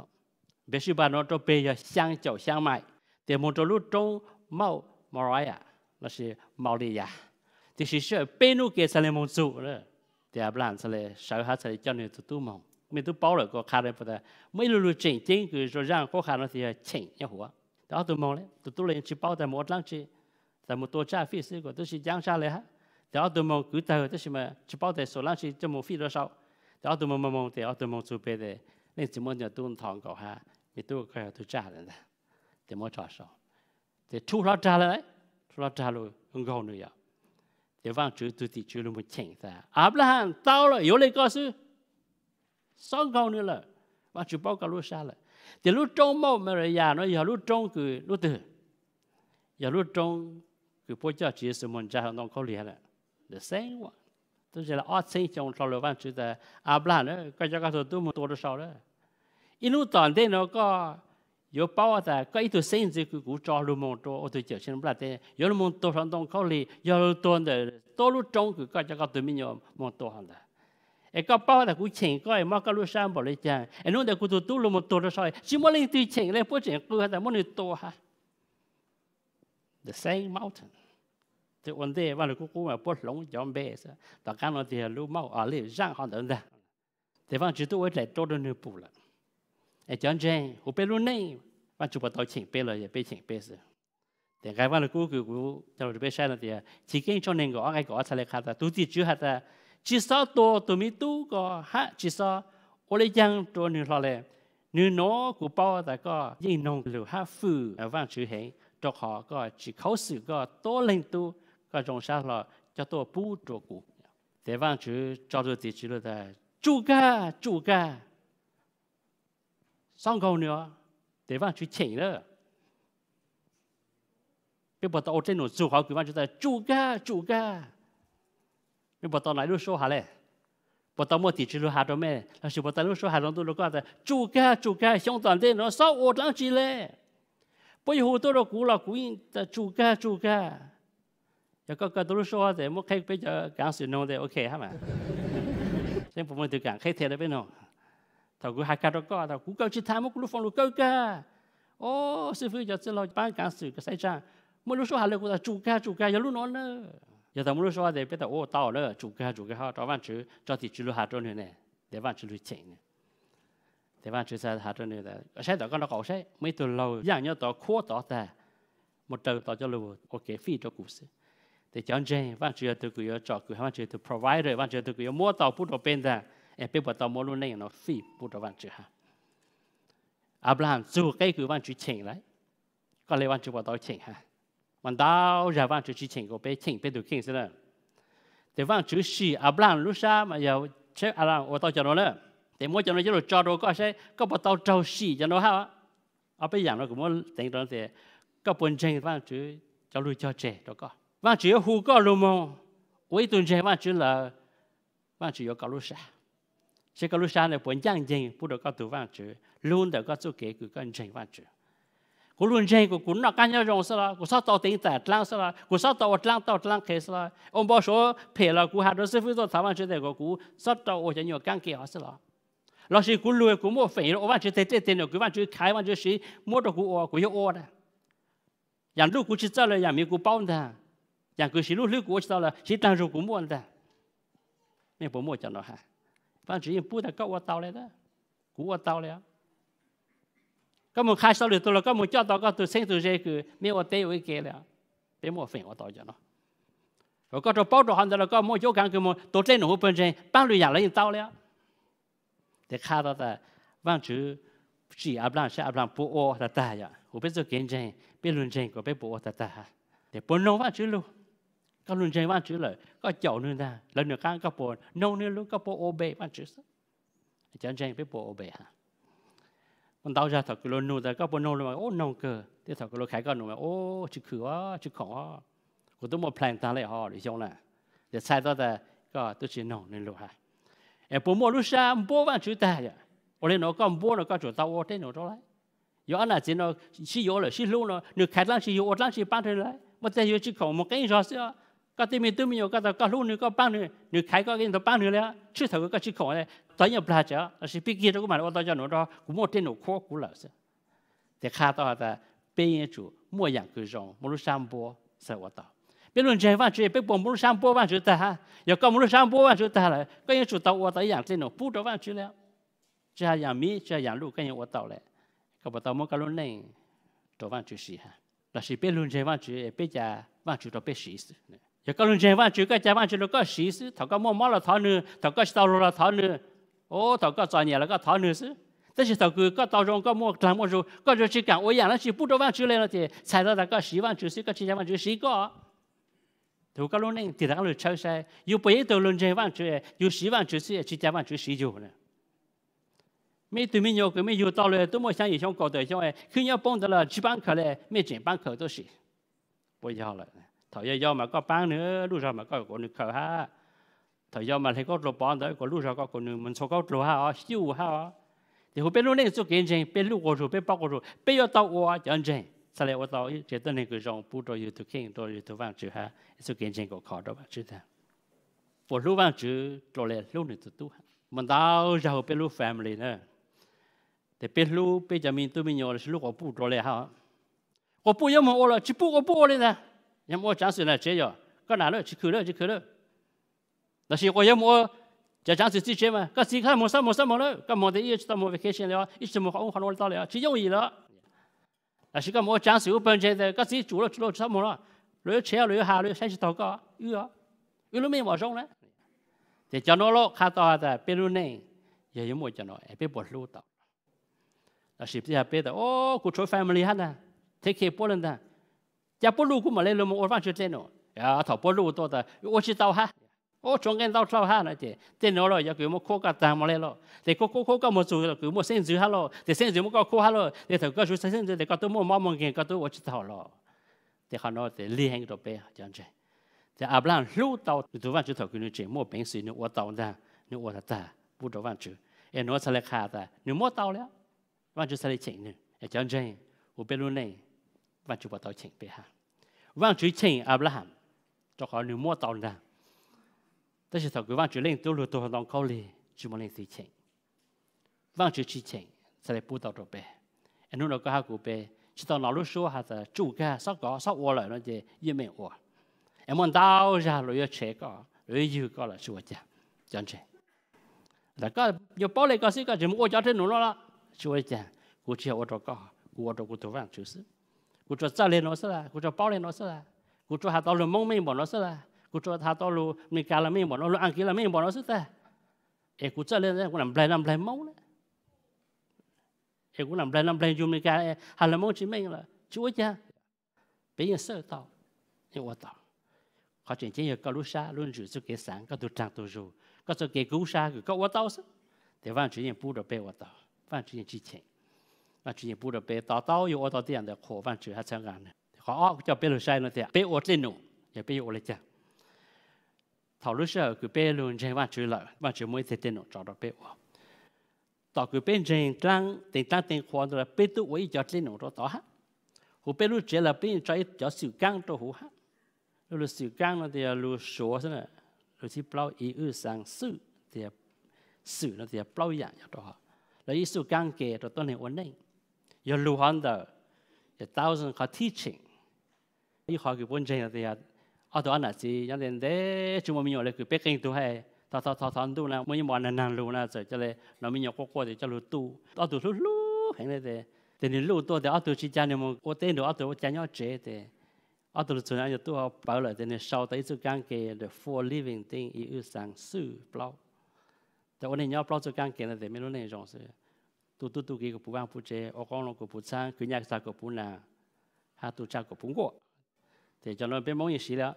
bà nó cho bây giờ sang chậu sang mại thì một lúc trong màu Moriah là gì màu đi à thì chỉ sợ bênนู้kia sẽ lên một số nữa thì Abraham sẽ lên sợ hắn sẽ cho nên tụi mong mình tụi bảo là có khả năng phải mấy lúc chỉnh chính cứ rồi rằng có khả năng thì chỉnh nhau hóa đó tụi mong đấy tụi lên chỉ bảo tại một lần chỉ tại một tổ cha phi sư của tôi chỉ giảng ra lại ha đó tụi mong cứ tới tôi chỉ mà chỉ bảo tại số lần chỉ cho một phi đó sao đó tụi mong thì tụi mong chụp về để nên chỉ muốn nhà tôi thằng cậu ha thì tôi cái tôi trả rồi thì mới trả sao thì thu nó trả rồi không够nữa thì vang chữ tu thì chữ là một chỉnh ta Abraham tao là yếu lấy có sự sáu câu nữa là vang chữ bao cả lúc xa là thì lúc trong mẫu mà rồi già nó giờ lúc trong cứ lúc từ giờ lúc trong cứ bố cho chỉ sự muốn ra nó có liền là the same one tôi chỉ là ở sinh trong sau là vang chữ ta Abraham đó cái cho cái tôi mộtตัวđó sau đó in lúc tận thế nó có有包的，个一头身子个股照路蒙多，我都叫起来不啦的，有了蒙多上东考虑，有多的多路中个这个对面有蒙多上的，哎个包的股钱个嘛个路上不来讲，哎弄的股都多路蒙多的少，只么零对钱嘞，不钱个还么你多哈，the same mountain，这问题完了股嘛不拢讲白噻，大家那的路毛啊嘞让好等的，地方只都会来多的那步了。哎，讲真，我被路内，我就把到请背了，也被请背是。แต่การว่าเรากูจะเราไปใช้แล้วเดียวที่เก่งช่วงหนึ่งก็อะไรก็อะไรขาดตัวที่จื้อหัดจีซอตัวมีตู้ก็ฮะจีซอโอเลยยังตัวหนึ่งเราเลยหนึ่งน้อกูเป้าแต่ก็ยิ่งนงหรือฮะฟื้นว่างชื่อเห็นตัวขอก็จีเขาสื่อก็ตัวเล่นตู้ก็จงใช้เราจะตัวปูตัวกูแต่ว่างชื่อจอตัวที่จื้อเลยแต่จูกา上高呢，地方去请了，别把到这种做好，地方就在住家，别把到哪里说下来， bộ tao mua thì chỉ lo hạt đó mẹ là chỉ bộ tao lúc số hạt đó tôi lúc đó chủ ca xong toàn thế nó sao ổn lắm chỉ lệ bây giờ tôi đâu cũ là cũ chủ ca giờ có cái tôi lúc số thì mua khách bây giờ càng sử dụng thì ok hả mà nênผมtừ càng khách thế đấy bên nó thằng cũ hai cái đó có thằng cũ câu chỉ tham một lúc phong lúc câu ca ô sư phụ giờเราbán càng sử cái sai trang mỗi lúc số hạt là của chủ ca giờ lúc nó nữa giờ thằng lúc số thì bây giờ ô tao nữa chủ ca họ đó bạn chứ cho thì chỉ lúc hạt đó nữa nè để bạn chỉ lúc chỉnhแต่ว่าจุดสาธารณะแต่ใช่แต่ก็เราใช้ไม่ตัวเราอย่างนี้ต่อขั้วต่อแต่หมดต่อจะรู้โอเคฟรีจะกูสิแต่จอนเจว่าจุดตัวกูจะจอดกูว่าจุดตัว provider ว่าจุดตัวกูจะมั่วต่อพูดต่อเป็นแต่เป็นบทต่อมั่วรุ่นนี้เนาะฟรีพูดต่อว่าจุดฮะอับราฮัมจู่ใกล้คือว่าจุดเชิงเลยก็เลยว่าจุดบทต่อเชิงฮะมันดาวจะว่าจุดเชิงก็ไปเชิงไปดูเชิงซะแล้วแต่ว่าจุดสี่อับราฮัมรู้ซะมาอย่าเช็คอะไรว่าต่อจะรู้เลยแต่มั่วจะเราจะรู้จอดก็ใช่ก็พอต่อเจ้าสี่จะรู้ฮะเอาไปอย่างเราก็มั่วแต่งตอนแต่ก็ปนเจว่าจุดจะรู้จอดเจแล้วก็ว่าจุดหูก็รู้มั้งไว้ตัวเจว่าจุดละว่าจุดก็รู้ซะใช่ก็รู้ซะเนี่ยปนย่างเจพูดก็ตัวว่าจุดลุ้นแต่ก็สู้เก๋คือก็เจว่าจุดกูลุ้นเจกูนักการยองซะละกูชอบต่อติงแต่ตั้งซะละกูชอบต่อตั้งเคสละองค์บอกว่าเพลละกูหาดูสิฟิโต้ถามว่าจุดแต่กูชอบต่อ我จะ有干给好ซะละ老是古路古莫肥了，我完全在这点了，古完全开完就是摸着古古有饿的，人路古去走了，人没古包的，人古是路古去走了，是当初古摸的，没不摸讲了哈，反正不得搞我到来的，古我到了，咁我开手里到了，咁我叫到个都生到这个，没我带回给了，别莫肥我到讲了。我嗰度包到行到了，咁我有講佢我到這農本身，幫你人嚟到了。แต่ข้าตาว่างจื้อสี่อับลังใช่อับลังปูโอตาตาอย่างผมเป็นตัวเก่งใจเป็นลุนใจก็เป็นปูโอตาตาแต่ปนน้องว่างจื้อลูกก็ลุนใจว่างจื้อเลยก็เจาะนึงได้แล้วหนึ่งครั้งก็ปนน้องนี่ลูกก็ปูโอเบว่างจื้ออาจารย์ใจเป็นปูโอเบฮะคนเต้าจะถักกิโลนู่นแต่ก็ปนน้องเลยว่าโอ้น้องเกิดที่ถักกิโลขายก็หนูว่าโอ้ชิคือว่าชิของว่ากูต้องมาแพลงตาเลยฮะหรือช่วงน่ะเดี๋ยวใช้ต่อแต่ก็ตัวชิน้องนี่ลูกฮะbố mua lúc sao bố vẫn chửi ta vậy, ở đây nó có bố nó có chỗ tao ở đây nó đó lại, giờ anh là chỉ nó chỉ có là chỉ luôn nó, nếu khai lăng chỉ có lăng chỉ bán thôi lại, mà tại vì chỉ còn một cái gì đó, cái tiền mình tôi mình có tao có luôn nữa có bán nữa, nếu khai có cái tao bán nữa lại, chứ thằng cái chỉ còn này, tao nhớ plá chứ, là chỉ biết kia đó cũng mà tao cho nó đó, cũng mua trên nó khó cũng là sao, để khai tao là bây giờ chủ muaอย่างคือรองmua lúc sao bố sao vậy taoเป็นลุนใจว่าจุดเป็นบ่มุลช่างบัวว่าจุดแต่ฮะอย่าก็มุลช่างบัวว่าจุดแต่เลยก็ยังจุดตัวตัวอย่างเช่นหนูพูดว่าจุดแล้วจะอย่างมีจะอย่างลูกก็ยังว่าตัวเลยก็บอกตัวมันก็ลุ้นเองตัวว่าจุดสี่ฮะแต่สิเป็นลุนใจว่าจุดเป็นจะว่าจุดตัวเป็นสี่สิอย่าก็ลุนใจว่าจุดก็จะว่าจุดแล้วก็สี่สิถ้าก็มั่วละท้อเนื้อถ้าก็ตาวละท้อเนื้อโอ้ถ้าก็จอยเนี่ยแล้วก็ท้อเนื้อสิแต่สิถ้าก็ตาวรงก็มั่วกลางมั่วรูก็จะชี้กันโอ้อย่างนั้นสิพูดว่าจุดเลยนะที่ใช่แล้วก็สี่ว่าจุดสิก็ชี้ว่าจุดสี่ก็ถูกก็รู้เนี่ยที่ทางเราใช้ใช้อยู่ไปตัวลุนใจว่างจุดอยู่สี่ว่างจุดสี่ชี้จะว่างจุดสี่อยู่เนี่ยไม่ตัวมีโยก็ไม่อยู่ต่อเลยตัวมั่วช่างอยู่ช่องก่อตัวช่องขึ้นยอป้องแต่ละจีบังเขาเลยไม่เจ๋งบังเขาตัวสิไม่ยอเลยถอยยอมาก็ปังเนื้อลูกเรามาก็คนหนึ่งเขาฮะถอยยอมาให้ก็หลบป้องแต่ก็ลูกเราก็คนหนึ่งมันชกก็หลบฮะหิวฮะเดี๋ยวเป็นลูกเนี่ยสุดเก่งจริงเป็นลูกกูรู้เป็นป้ากูรู้เป็นยอตัววัวจริงจริงสลายว่าตัวเจตนาคือจงพูดตัวอยู่ตัวเข่งตัวอยู่ตัวว่างจืดฮะสุดเก่งจริงก็ขอตัวว่างจืดฮะปวดลูกว่างจืดตัวเล็กลูกหนึ่งตัวตู้มันดาวจะเป็นลูก family นะแต่เป็นลูกเป็นจะมีตัวมีโยนลูกก็พูดตัวเล็กฮะก็พูดยังไม่โอ้ละจิพูดก็พูดเลยนะยังไม่จังสินะเจี๋ยก็น่าเลยจิคือเลยแต่สิก็ยังไม่จะจังสิเจี๋ยมาก็สิข้าหมดเลยก็หมดที่อีกตัวหมด vacation แล้วอีกตัวหมดเขาขนมต่อแล้วจิ容易了但是个我讲是有本钱的，个自己做了什么了？旅车旅下旅三十多个，有了没我中呢？แต่จนเราข้าต่อแต่เป็นรุ่นนี้ยังไม่จนเป็นบทรู้ต่อแล้วสิบที่เป็นแต่โอ้กูช่วย family ฮะนะเทคเคปอลนะจะปลูกกูมาเลยเราไม่ว่าจะเจนอ๋อถ้าปลูกตัวแต่我知道哈โอ้จงกัน到เข้าฮะนะเจเจนเราอยากกูมาโคกันตามมาเลยเราแต่โคก็มาสู่กูมาเส้นจืดฮะเราแต่เส้นจืดมันก็โคฮะเราแต่ถ้าก็ช่วยเส้นจืดแต่ก็ตัวมองเก่งก็ตัว我知道เราแต่เขาเนาะแต่เลี้ยงตัวไปจังใจแต่อาบล้างรู้ต่อตัวว่าจะถอดกูนึกเจมั่วเป็นสิ่งนึกว่าต่อได้ nếu ở ta bút đầu văn chữ em nói sẽ là khá ta nếu mót taoแล้วvăn chữ sẽ là chỉnh nữa em chọn chơi ở bên luôn này văn chữ bắt đầu chỉnh về ha văn chữ chỉnh Abraham cho họ nếu mót tao ra但是头个văn chữ lên tôi lừa tôi đang câu lì chỉ muốn lên thì chỉnh văn chữ chỉ chỉnh sẽ là bút đầu đầu bé em nói có hai cụ bé chỉ tao nói lúc số hạt chủ ca sáu có sáu ô lại nó chỉ yên mình ô em muốn đào ra rồi chế có rồi yêu có là chúa cha chọn chế là có nhiều bảo lệ có sĩ có chỉ muốn ô cho trên nó là chúa cha cụ chỉ ô cho có cụ ô cho cụ tu văn chữ sư cụ cho cha lên nó sẽ là cụ cho bảo lên nó sẽ là cụ cho hạt tao luôn mong mình bỏ nó sẽ là cụ cho hạt tao luôn mình cả là mình bỏ nó luôn ăn kia là mình bỏ nó sẽ ta em cụ cha lên cụ làm play mong đấy em cũng làm play dùng mình cả hạt là mong chỉ mình là chúa cha bây giờ sợ tao nhưng mà tao họ chuyện chỉ là có lúc xa luôn giữ cho cái sáng có tổ trang tổ dù có cho cái cú xa có quá tao sao để văn chuyện bù được bé quá tao văn chuyện chỉ chỉnh văn chuyện bù được bé tao tao yêu ở tao tiền để khổ văn chuyện hay chẳng hạn họ cho bé lúc sai nó thì bé ở trên nụ để bé ở lại chăng thảo lúc sau cứ bé luôn trên văn chuyện lại văn chuyện mới thể trên nụ cho được bé ở tao cứ bé trên trang tiền khoản rồi bé tụ với cho trên nụ cho tao ha hồ bé lúc chơi là bé cho sự căng cho hồ ha lúc sự căng nó thì lúc số thế này lúc thì bao ý ư sang sự thì sự nó thì bao dạng đó là ý sự căng kề rồi tôi này ổn định giờ lúc hắn đó giờ thousand họ teaching ý họ cái vấn đề thì ở đó là gì cho nên để chúng mình nhớ là cái bé kinh tu hay thọ tu là mỗi món năng luôn là rồi cho nên nó mình nhớ qua thì cho lúc tu ở tu lúc hay là thì nên lúc tu thì ở tu chỉ cho nên một tên đó ở tu cho nhau chế thì ở đó chúng ta tôi bảo lại thì sau tới sự căng kề the four living thing ý sang sự baoแต่วันนี้ย้อนเราจะการเกณฑ์แต่ไม่รู้ในgenre sự tu cái của bố bang bố chế ở con nó của bố sang cứ nhắc sao của bố nào ha tu cha của bố của thì cho nó bên mong gì xí đó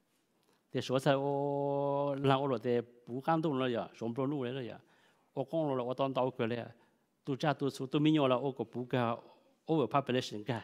thì số sao ô lao rồi thì bố cam tu nó giờ sống pro nu đấy giờ ở con nó là ở toàn tàu cái này tu cha tu số tu mình nhớ là ở của bố cả overpopulation cả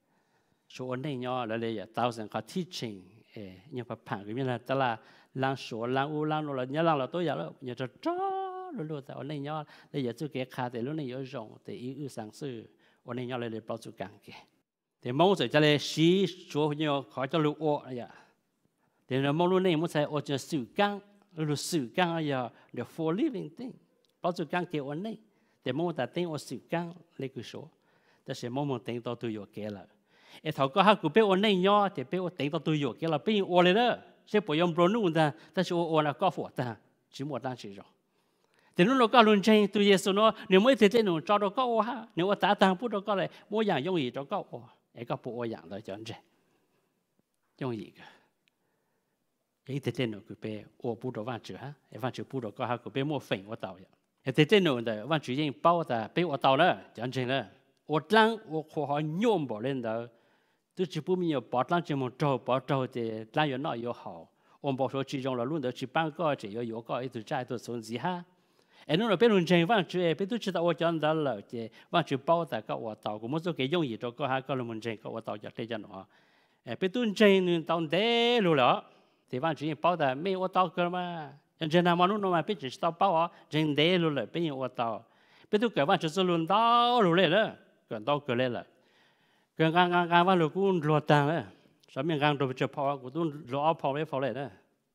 số anh này nhớ là đây giờ thousand có teaching như phải phản cái như là ta là lang số lang u lang rồi là nhớ lang là tôi giờ đó nhớ cho luônแต่วันนี้ย่อเลยอยากจะเกี่ยขาแต่รุ่นนี้ย่อจงแต่อีสังสื่อวันนี้ย่อเลยเปล่าจุกันเกี่ยแต่มองจะจะเลยสีชัวร์ย่อขอจะรู้อ้อะไรอย่างแต่เรามองรุ่นนี้มันใช่อ้จะสื่อกันรู้สื่อกันอะไรอย่าง the four living thing เปล่าจุกันเกี่ยวันนี้แต่มองแต่ติ้งอ้สื่อกันเลยคือชัวแต่เสียมองติ้งตัวตัวย่อเกี่ยละไอ้เขาก็หากูเป็นวันนี้ย่อแต่เป็นติ้งตัวตัวย่อเกี่ยละเป็นอ้เลยเด้อเสียปยอมปนนู่นแต่ชัวอ้ละก็ฝวดแต่ชิมหมดด้านสิจงแต่นู้นเราก็ลุ้นใจตัวเยซูเนาะเนี่ยไม่ถึงหนูจอดก็โอ้ฮะเนี่ยว่าตาตาพูดก็เลยไม่อย่างยงอีจอก็โอ้ไอ้ก็ปูอย่างเลยจอนเจยงอีก็ไอ้ถึงหนูคือเป้โอ้พูดว่าจืดฮะไอ้ว่าจืดพูดก็ฮะคือเป้มั่วฝิ่งว่าเต่าอย่างไอ้ถึงหนูแต่ว่าจืดยังเป้าแต่เป้ว่าเต่าเลยจอนเจเลยโอ้ตั้งโอ้ขอหย่อมบ่เล่นเด้อตัวจีบมีอยู่ปอดตั้งจีมันโจปอดโจแต่ตั้งอยู่น้อยอยู่好我บอก说其中了论的去办个这有个一直在做孙子哈。哎，侬那边论真忘记，别都知道我讲到了，这忘记包的个我到，我们做给用意做个还个论真个我到就这样咯。哎，别都真呢到得路了，这忘记包的没我到个嘛，真那么弄嘛，别只知道包啊，真得路了，别我到，别都个忘记是论到路来了，个到个来了，个刚ว่า路กู落单了，上面刚都就跑，我都落跑没跑来了，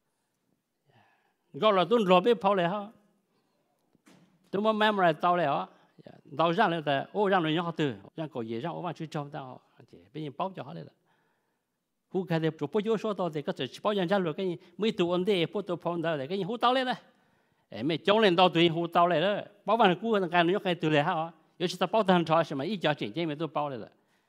个了都落没跑来哈。tôi muốn memorize taoเลยtao raเลยแต่โอ้让人家từ让狗也让我往去找到别人包就好了ผู้ใครจะ不就说到这个只包人家了跟没读完的不读碰到的跟胡到来了没教人到对胡到来了包完顾人干人家可以对来哈尤其是包单超什么一家整间没都包来了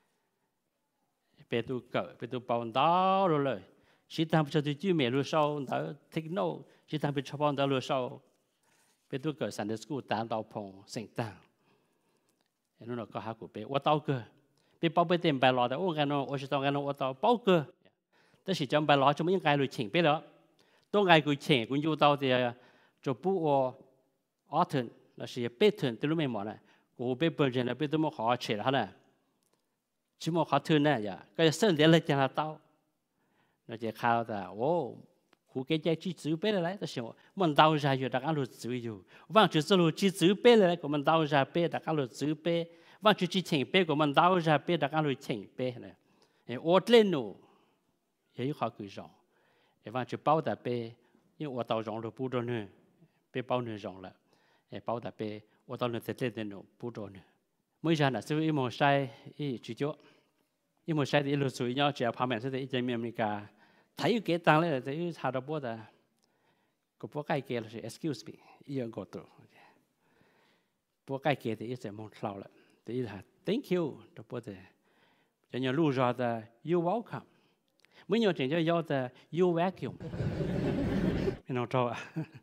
别都狗别都包到了其他不是对居美路上到 take note 其他不是包到路上เป็นตัวเกิดสันเดสกูตามดาวพงสิ่งต่างนั่นเราก็หากูเป็นว่าเต้าเกิดเป็นเป้าไปเต็มไปรอแต่โอ้กันโอ้ชิตองกันโอ้เต้าเป้าเกิดแต่สิจำไปรอจะไม่ยังไงลุยฉิงไปแล้วต้องไงกูเฉิงกูอยู่เต้าเดียจะปูอออทันแล้วสิเป็ดทันที่รู้ไม่หมดนะกูเป็นเปิดเจนแล้วเป็นตัวมันขอเฉดเขาเนี่ยชิมขอทันเนี่ยก็จะเส้นเดียวเลยจะหาเต้าเราจะข่าวแต่โอ้ khu cái trái chỉ chữ bé lại, ta xem mình đào ra rồi đặc ăn lụt chữอยู่vang chữ số lụt chỉ chữ bé lại của mình đào ra bé đặc ăn lụt chữ bé vang chữ chỉ chỉnh bé của mình đào ra bé đặc ăn lụt chỉnh bé này, ở lên nụ, vậy họ cứ rong, vang chữ bao đại bé, nhưng ở tàu rong rồi bù đồ nữa, bé bao nữa rong lại, bao đại bé, ở tàu nữa sẽ lên nụ bù đồ nữa, mỗi giờ là sẽ một sai, chữ chỗ, một sai thì lụt chữ nhau chỉ ở旁边是在一间面那个。thấy cái tăng lên là thấy thà đó bố ta có bố cái kia là excuse me yêu cầu tôi bố cái kia thì sẽ mong sao lại thì là thank you đó bố ta cho nhau lưu ra ta you welcome mấy nhau chuyện cho nhau ta you welcome mình nói cho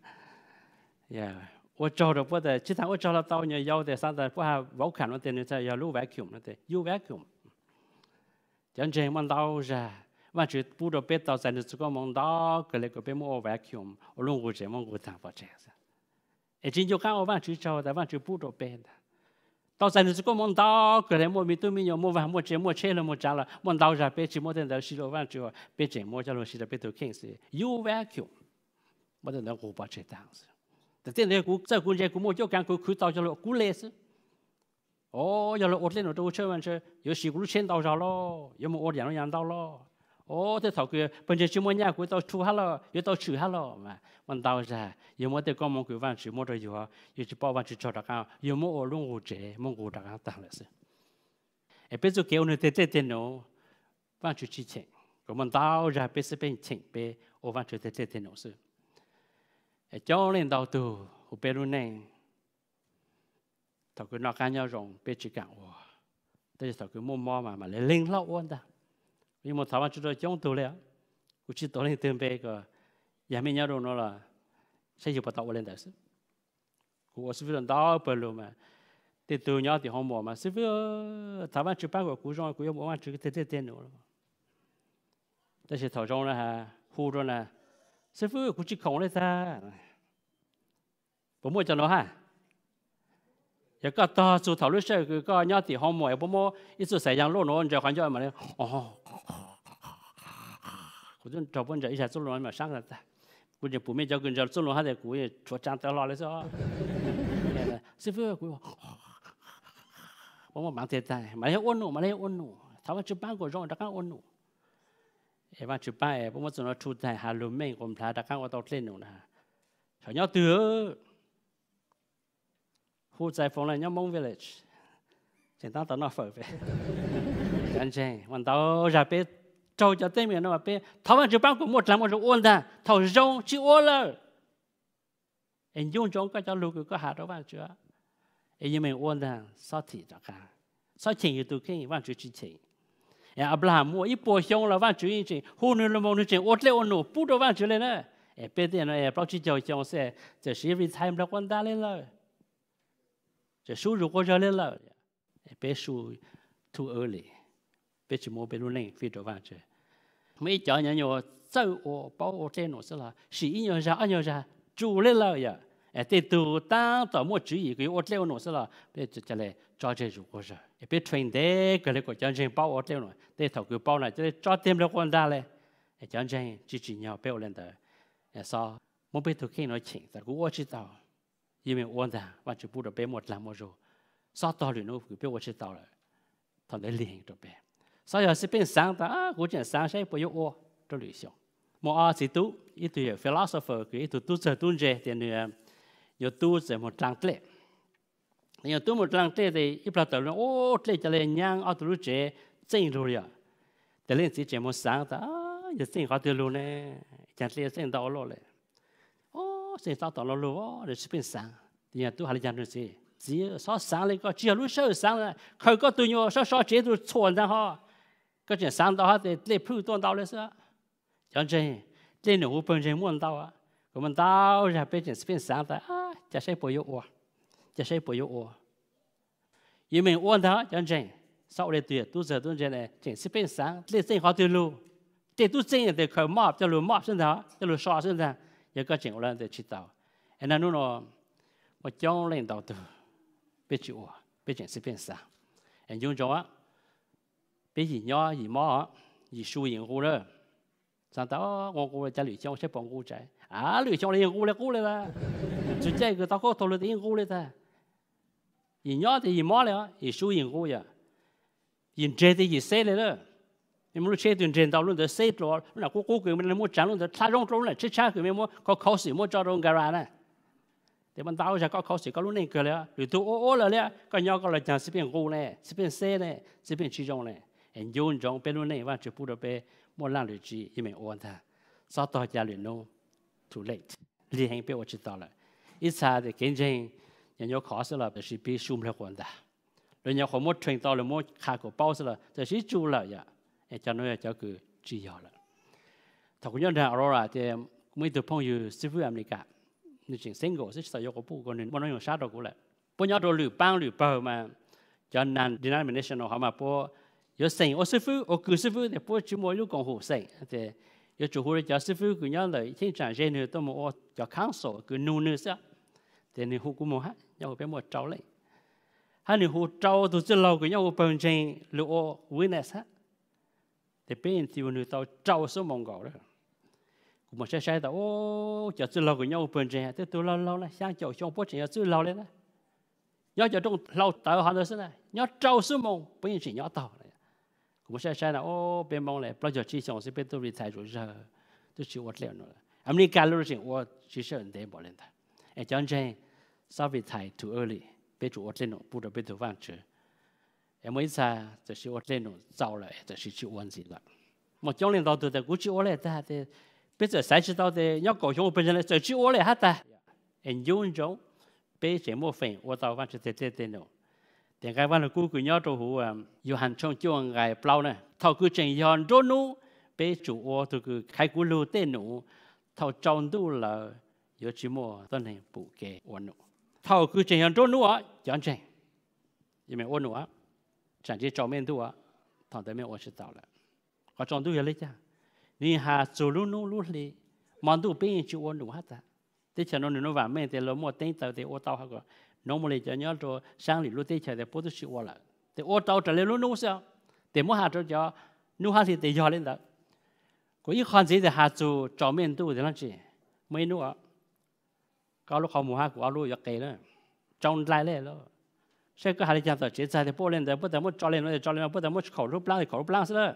yeah 我做的不得，其他我做了到你要的，现在不还welcome了，等于在要录 welcome 了的，you welcome， 真正我到着。ว่าจุดพูดเป็ดต่อจากนี้ก็มองดอกก็เลยก็เป็นมั่วแวคิวมลงกูเจมองกูทางพอเจสไอ้จริงอยู่ข้างว่าจุดเจ้าแต่ว่าจุดพูดเป็ดต่อจากนี้ก็มองดอกก็เลยมั่วมีตัวมีอยู่มั่วว่ามั่วเจมั่วเชื่อแล้วมั่วจ้าละมั่วดาวจะเป็ดจิมั่วเดินเดินสิโลว่าจุดเป็ดเจมั่วจะลงสิเป็ดตัวเข่งสิยูแวคิวมั่วเดินเดินกูพอเจตังสิแต่เดี๋ยวกูเจ้ากูเจกูมั่วเจ้าการกูคือต่อจะลงกูเลสโอ้ยเราอดเล่นเราตัวเชื่อมันเชื่อ有时กูเช่นต่อจะล้อ有มั่วอดอย่างนั้นอย่างต่อล้อô thế thầu kia bây giờ chỉ muốn nhà của tao chú hết rồi, giờ tao chửi hết rồi mà mình tao ra, giờ muốn để con mong cái văn chữ muốn rồi giờ chỉ bảo văn chữ cho đặc cao, giờ muốn ở luôn ngủ trẻ, muốn ngủ đặc cao tăng lại sự. Bây giờ kéo nữa thế nó văn chữ chỉ chỉnh, còn mình tao ra bây giờ bên chỉnh bây ở văn chữ thế nó sự. Cho nên tao từ ở bên luôn này, thầu cái nó cá nhau rồng bây chỉ cạn hoa, đây thầu cái mua mà lại lên lâu ôn ta. Nhưng mà thằng bạn chúng tôi chống tù lẽ, cũng chỉ tù lên tiền bê cái, nhà mình nhớ đâu nó là xây dựng bắt đầu lên đấy chứ, cũng sư phụ đó bự luôn mà, thì từ nhỏ thì không mua mà sư phụ thằng bạn chụp bao của rong của yêu mua chụp cái tiền nữa, đây là thằng rong là ha, hu rồi nè, sư phụ cũng chỉ không lấy ra, bố mua cho nó ha. giờ có to số thảo luận sẽ có nhau thì không mua, bố mua ít số xây dựng luôn nó giờ khoản cho mà đấy, cũng chúng trâu vẫn giờ ít số luôn mà sáng là ta, cũng giờ bố mẹ cho gần giờ số luôn hết rồi cũng giờ cho trang tao lo lấy sao, sư phụ cũng, bố mua mang tiền tài, mà lấy ôn nụ, thảo luận chụp băng của rong đặc cao ôn nụ, em ăn chụp băng, bố mua cho nó chụp tài hà lùm mình cũng thà đặc cao ở tàu lên nụ nè, cho nhau từ khu giải phóng là nhóm mông village, chỉ tao nó phở về, anh chị, mình tao ra bên trâu cho tên miền nó mà bên, tháo vào chụp băng của một làm một rồi ôn ta, tháo rong chỉ ôn了, anh dùng trong cái cho lục có hạt đó vào chưa, anh mình ôn ta, sao thì đó cả, sao chỉnh thì tụi kia vào chữ chỉ chỉnh, Abraham mua ít bộ xong là vào chữ chỉnh, hôn nữa là một chỉnh ôn lên ôn nổ, bút đó vào chữ lên nữa, bên đây nó bao chỉ cho xong sẽ chỉ vì time là quan ta lên rồi. Chỉ số rồi có ra lên là bé số too early, bé chỉ mua bé luôn lên phi đồ vàng chứ. Mấy cháu nhà nhỏ sau ở bao ở trên nó sẽ là sĩ nhỏ ra chủ lên là vậy. Để từ ta tạo một chữ gì cái ở trên nó sẽ là bé chỉ là cho chơi rồi có ra. Bé train đấy cái này có chân chân bao ở trên nó, để thầu cái bao này để cho thêm được con đa lên. Chân chân chỉ nhau bé lên đó. Sao muốn bé thực hiện nói chuyện, ta cũng ở chỉ tao.因为我的完全不知道被么làm么rồi，啥道理呢？被我知道了，他来练着呗。啥要是变sáng ta，我讲sáng sẽ不有我这理想。我是读一对 philosopher， 一对读者读者的呢，有读者么章节，有读么章节的，一般讨论哦，这就来讲啊，读者真路了，但是这节么sáng ta，有真好的路呢，讲这真到路嘞。sẽ sao tao lo lo để xếp bên sáng thì nhà tôi hay làm được gì chỉ sao sáng lên có chỉ lúc sau sáng là khởi có tôi nhau sao chế tôi chuẩn ra ha cái chuyện sáng đó ha để lấy phụ tuần đó là sao chẳng chơi lên nụ bên trên muốn đó à còn mình đó ra bên trên bên sáng ta chả sẽ bồi dưỡng vì mình uốn đó chẳng chơi sau này tôi giờ tôi chơi này chỉ xếp bên sáng lên sinh hoạt từ lu để tôi chơi để khởi mập cho lu mập sinh đó cho lu sọ sinh đó giờ có chuyện là để chỉ tao, anh nói nó một trong lên tàu từ biết chịu, biết chuyện sẽ biến sao, anh dùng cho á, biết gì nhỏ gì mò, gì suy nghĩ hồ đó, sáng đó ngô cha lưỡi trong sẽ bằng ngô trái lưỡi trong này ngô lên là chủ chạy cái tao có thầu lưỡi ngô lên ta gì nhớ thì gì mótเลยgì suy gì ngô vậy gì chơi thì gì xe lên đó mình muốn chơi tuyển trên tàu luôn để xe rồi là cố cái mình muốn chẳng luôn để thay rong là chết cái mình muốn có khó xử muốn cho rong gara này để mình tao sẽ có khó xử có lúc này cáiเลยrồi tôi rồi đấy có nhau có là chẳng sẽ biến ngô này sẽ biến xe này sẽ biến chi rong này anh dùng rong bên lúc này và chụp được bên một lần lưỡi chỉ mình ổn thà sau đó gia luyện nó too late liên hệ bên我知道了一查的竞争人家考试了就是比输不了混的人家和我传到了我看过报纸了这是主了呀叫那叫个主要了他讲的 Aurora 的每个朋友师傅America 你真 single 是使用个不过人不能用啥都过来不要做旅帮旅包嘛叫难 denominational 好嘛不有神我师傅我古师傅的不只么有讲好神的有做好的叫师傅个样来经常人呢都么我叫 council 个努呢是แต่ในหูกูมองฮะยังเป็นหมดเจ้าเลยฮะในหูเจ้าตัวจะเราก็ยังเป็นจริงหรือว่าวินัสฮะแต่เป็นที่วันนี้ตัวเจ้าสมองก่อนเลยกูมาใช้แต่โอ้จะจะเราก็ยังเป็นจริงแต่ตัวเรานะช่างเจ้าช่างพูดจริงจะเราเลยนะย้อนจะต้องเราต่อหันเลยสินะย้อนเจ้าสมองเป็นจริงย้อนต่อเลยกูมาใช้นะโอ้เป็นมองเลยเพราะจะชี้ช่องสิเป็นตัวรีไทยรู้จักตัวชีวิตเลี้ยงเลยอเมริการู้จริงว่าชี้ช่องเดิมบอกเลยนะไอ้จังใจ稍微太 too early 别做我这种不得别做饭吃因为啥就是我这种早了就是去问题了我将领到都在估计我来的别做谁知道的要搞熊本身来就去我来哈的用中别节目分我到饭吃这种点解วันกูกูย้อนตัวหัวอยู่หันช่องจ้วงไงเปล่าเนี่ยเท่ากูเจงย้อนโดนูเป้จู่ว่าตัวกูใครกูรู้เต้นหนูเท่าจอนดูละ有寂寞当然不给我弄，他cứ这样做弄啊，讲真，因为我弄啊，直接照面度啊，他对面我知道了，我装度也来讲，你还走路弄路哩，忙度别人就我弄下的，这前头你弄完面的了，莫等到的我到那个，弄么哩就要做乡里路这些的不都是我了，的我到这里路弄上，的莫下做叫弄下里的要领的，我一看这的还做照面度的那些，没弄啊。có lúc họ mua hàng của alo giặc kề đó trong lại lên đó sẽ có hai trăm tờ chế tài thì bỏ lên đó bắt đầu cho lên bắt đầu khẩu rút lăng đó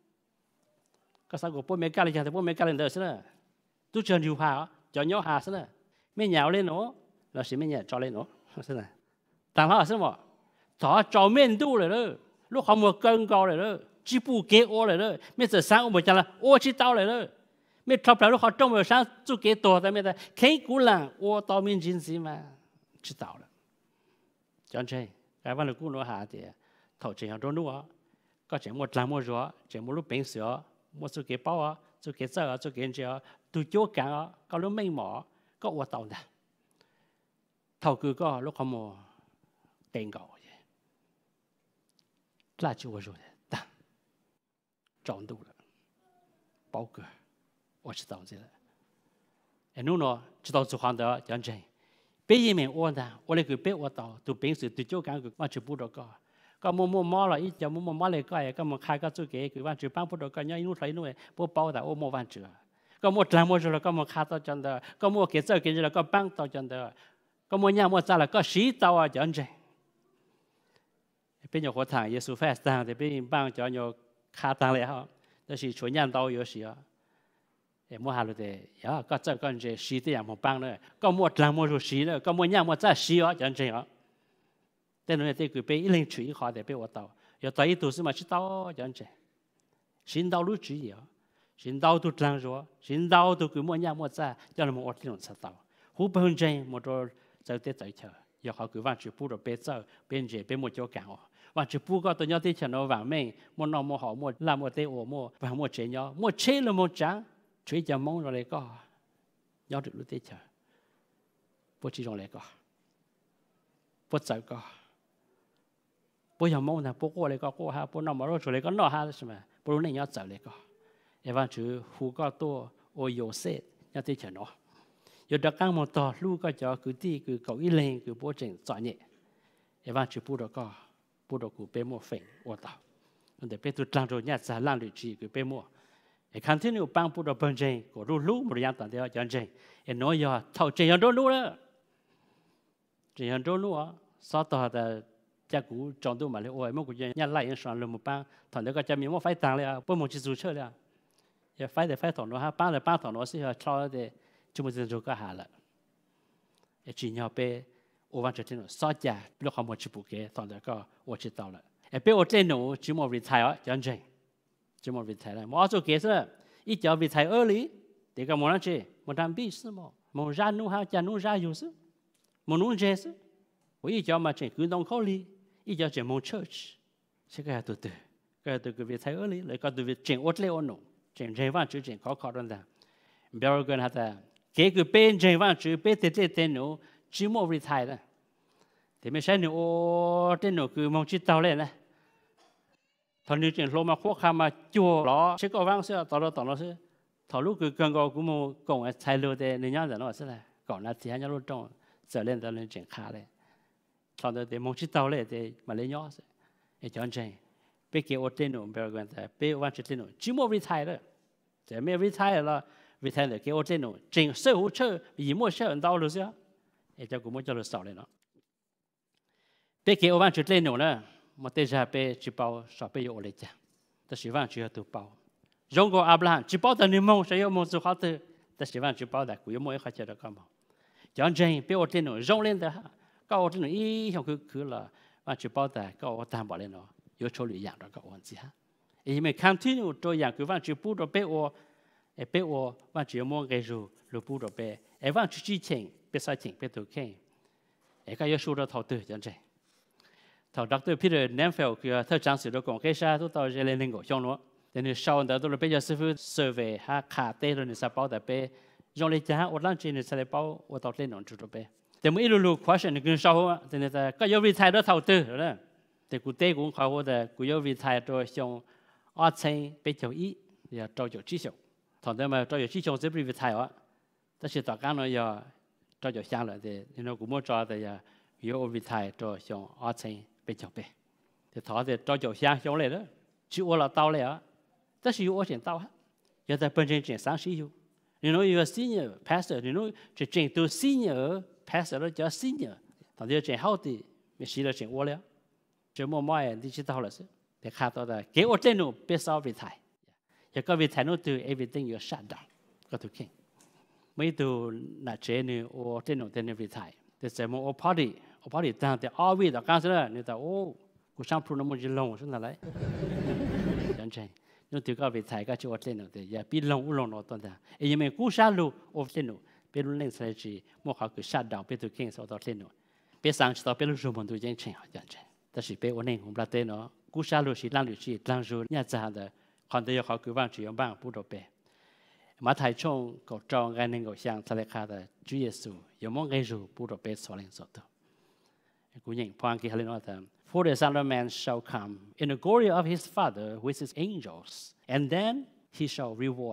có sao của bỏ mấy cái thì bỏ mấy cái lên đó đó tôi chơi nhiều hà cho nhau hà đó mấy nhào lên nó là chỉ mấy nhào cho lên nó thế tàng họ sao mà thọ cho miền tu rồi đó lúc họ mua cân cao rồi đó chỉ bù kế ô rồi đó mấy giờ sáng ông bảo chẳng là ô chỉ tao rồi đóไม่ชอบแล้วเขาจ้องมาช้างจุกเกตัวแต่ไม่ได้แค่กูหลังว่าต่อมีจริงสิมา知道了จอนใช่ไอ้วันเรากูโน้หาเดียถอดเจียงโดนนัวก็เจียงหมดหลังหมดรัวเจียงหมดลูกเป็นเสือหมดจุกเกเป้าจุกเกเจ้าจุกเกเจ้าตัวโจ๊กกันก็ลูกไม่หมอก็ว่าต่อนะเท่าคือก็ลูกขโมยเต็งเก่ากล้าจะว่ารู้เลยตั้งจอนดู了包个我知道这了，哎，侬喏，知道做行的讲真，别人们我呢，我那个别我到，都平时都就讲个，我就不着个，个么买了，一叫么来个，个么开个做给个，我就帮不着个，人弄出来弄，不包的我没完着，个么赚么着了，个么开到真的，个么给做给了，个帮到真的，个么伢么咋了，个谁到啊讲真，别人活堂耶稣发堂的，别人帮叫人开堂了哈，但是全人到有时啊。mua hàng rồi ya có chắc con gì xí thì làm bằng nữa có mua làm mua rồi xí nữa có mua nhà mua ra xí đó chẳng gì đó thế nên thì cứ bị lên chửi họ để bị我到要到一度是嘛知道chẳng gì xin đau lúc chửi đó xin đau tôi làm rồi xin đau tôi cứ mua nhà mua ra cho nên một cái nó đau hú bên trên một rồi giờ tới tới chờ giờ họ cứ van chửi bù rồi bé giờ bên trên bên một chỗ cảng van chửi bù có tôi nhớ tới chờ nó vàng mình mua nó mua họ mua làm mua tê ổ mua và mua chế nhau mua chế là mua trắng chơi cho mong rồi có nhớ được lúc tết chờ bố chỉ rồi có bố sợ có bố giờ mong là bố qua lại có ha bố nằm ở rồi có nọ ha là mà bố lúc này nhớ sợ lại có em văn chữ hú có to ôi yếu xét nhớ tết chờ nó giờ đặc căng một tờ lu có cho cứ ti cứ cậu ít lên cứ bố chỉnh chọn nhẹ em văn chữ bố đó có bố đó cứ bé mua phèn ô tao để bé tụt lang rồi nhát ra lang được chỉ cứ bé mua continue bang bút đầu bận chơi của lú một dạng tận theo chọn chơi nói giờ thầu chơi hơn đôi lú đó chơi hơn đôi lú á sau đó là chắc cú chọn tôi mà lấy ôi mỗi cái nhà lại những sản lượng một bang thằng đó có cho mình một phải tăng lên bữa một chỉ dù chơi là phải để phải thằng nó ha bang là bang thằng nó sẽ cho để chúng mình dùng cái hà là chỉ nhau bé ô văn chơi nó sao chả lúc họ một chỉ bù cái thằng đó có ô chỉ tao là bé ô chơi nó chỉ một retire chọn chơi chỉ một retire mà ở cái đó ít cho retire early thì cái món chơi một làm bí sự mà một ra nu ha cha nu ra yêu sự một nu chơi sự với cho mà chơi cứ đông khó li ít cho chơi một church sẽ cái từ từ cái từ cái retire early lại có từ việc chơi ốt leo nó chơi chơi văn chơi khó khó hơn đó bây giờ gần hả cái bên chơi văn chơi bên tên nó chỉ một retire đó thì mình sẽ nói ô tên nó cứ mong chỉ tao lên này thằng như chuyện lô mà khó khăn mà chùa đó chỉ có vang sẽ tao nó sẽ thằng lúc cứ cần có cũng một công ở thái lô để người nhà nó sẽ là còn là thì anh nhau trong trở lên tao lên chuyện khác đấy thằng đó để mong chỉ tao lên để mà lấy nhau sẽ để chọn chơi bây giờ ô tên nó bây giờ người bây giờ chỉ tên nó chỉ một retire đó để mấy retire là retire cái ô tên nó chính sở hữu chơi vì mua xe ở đâu rồi chứ để cho cũng muốn cho nó少lên nó bây giờ ô chỉ tên nó nữa mà bây giờ bây chỉ bảo sao bây giờ lấy chăng,แต่希望只要都包。如果阿布拉罕只包到你梦，谁有梦做好的，但希望只包的，古有梦也好接着干嘛？讲真，别我这种容忍的哈，搞我这种一想去了，完只包的，搞我担保了喏，有处理养着搞问题哈。因为 continue 做养，佢完只不着别我，别我完只有梦给住，路不着别，完只之前别事情别都看，个要说到头对讲真。thầu Dr. Peter Nemfeld kia thợ trang sử đó còn cái sao tôi tao lên lên ngồi trong nó, để nên sau đó tôi bây giờ sư phụ survey ha khá tê rồi nên sao bảo tại bé, trong lịch trang ở lần trên nên sao bảo ở tao lên nó chút bé, để mỗi lúc question nên sau á, để nên ta có yêu vị thái đó thầu tư rồi đó, để cụ tê cũng khó để cụ yêu vị thái đó trong ở trên bé châu ý, giờ trao cho chỉ số, thằng đó mà trao cho chỉ số sẽ bị vị thái á,แต่是大家呢要trao cho sang lại thì nó cũng muốn trao thì yêu vị thái đó trong ở trên被交备，就他在找脚相来了，就我了到了，但是有我先到哈，要在本身真30有，你侬有 senior pastor， 你侬就真都 senior pastor 了叫 senior， 他就真好的，没事了真我了，这么买你知道了是，得看到的，给我这种别少为台，一个为台侬都 everything 要 shut down， 个都看，没都那这呢我这种在那为台，แต่在我 party。我把你当的阿伟的干什么？你说哦，我上铺那么一弄是哪来？讲真，你这个为菜个就我这弄的，也比弄乌弄那多的。因为古山路我这弄，别路冷出来去，莫好去杀掉，别都看少到这弄，别上去到别路入门都已经成好讲真。但是别我弄我们这呢，古山路是哪里去？当初人家这样的，看到要好去往去用办不着别。马太冲搞招安能够像他来看的主耶稣，有么个路不着别所能做到。Cú nhìn phong kia hay nói rằng For the Son of Man shall come in the glory of his Father with his angels, and then he shall reward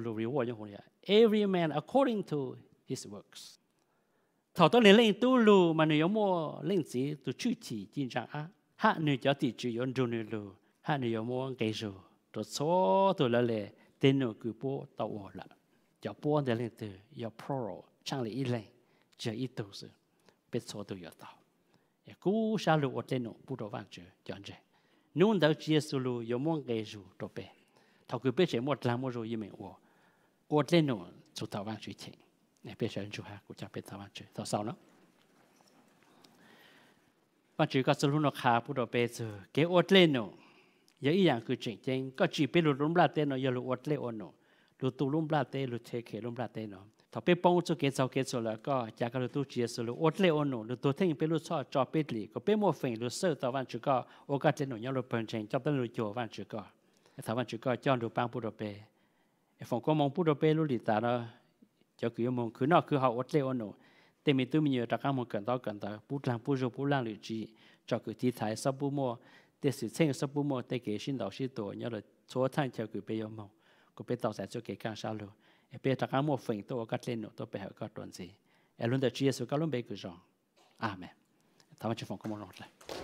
every man according to his works. Thảo tôi lên tu lù mà nếu mua lên gì tu chữ chỉ chính rằng hạ nếu cho tỷ chữ yon du lù hạ nếu mua cái rồi tôi số tôi là lệ tên nó cứ bố tàu là cho bố để lên từ yo pro trang lý lên chờ ít tu sự biết số tôi yo tàu cú sa lù ở trên nó bút đầu vàng chữ chọn chơi nung đầu chia sẻ lù有么个数都别他cứ biết chuyện một lần một rồi như mình ở trên nó chủ tàu vàng chữ钱này biết chuyện chủ ha cũng chẳng biết tàu vàng chữ tàu sau nó vàng chữ có số lúc nó khá bút đầu bé chữ cái ở trên nó giờ ý dạng cứ chuyện trên có chỉ biết lù lùm la tên nó giờ lù ở trên nó lù tu lùm la tên lù thế kể lùm la tên nó thọไปป้องจุเกจแล้วก็จากการตู้เจียสลุอดเลอโนหรือตัวเท่งเป็นลูกชอบจอเป็ดหลีก็เป็นโมฟิงหรือเสือตะวันจุก็โอกาสจะหนุนยังรูปเปิลเชงจับตั้งรูโจวันจุก็ตะวันจุก็จ้องดูปังปุโรเปฝงก็มองปุโรเปลูกหลีตาเนาะจะคือมองคือนอกคือเขาอดเลอโนแต่มีตู้มีเยอะจากการมองเกินต่อปุลังปุโรปุลังหรือจีจะคือที่ถ่ายซับปุโมแต่สิเช่งซับปุโมแต่เกี่ยชินดอกชิตัวยังเลยชัวท่านจะคือไปยอมมองก็ไปต่อสายจุเกี่ยการชาลูbây giờ các mô phình tôi cắt lên tôi phải có tuần gì, luôn được chia sẻ các luôn bây giờ, amen. Thằng chúng phong có một nói lại.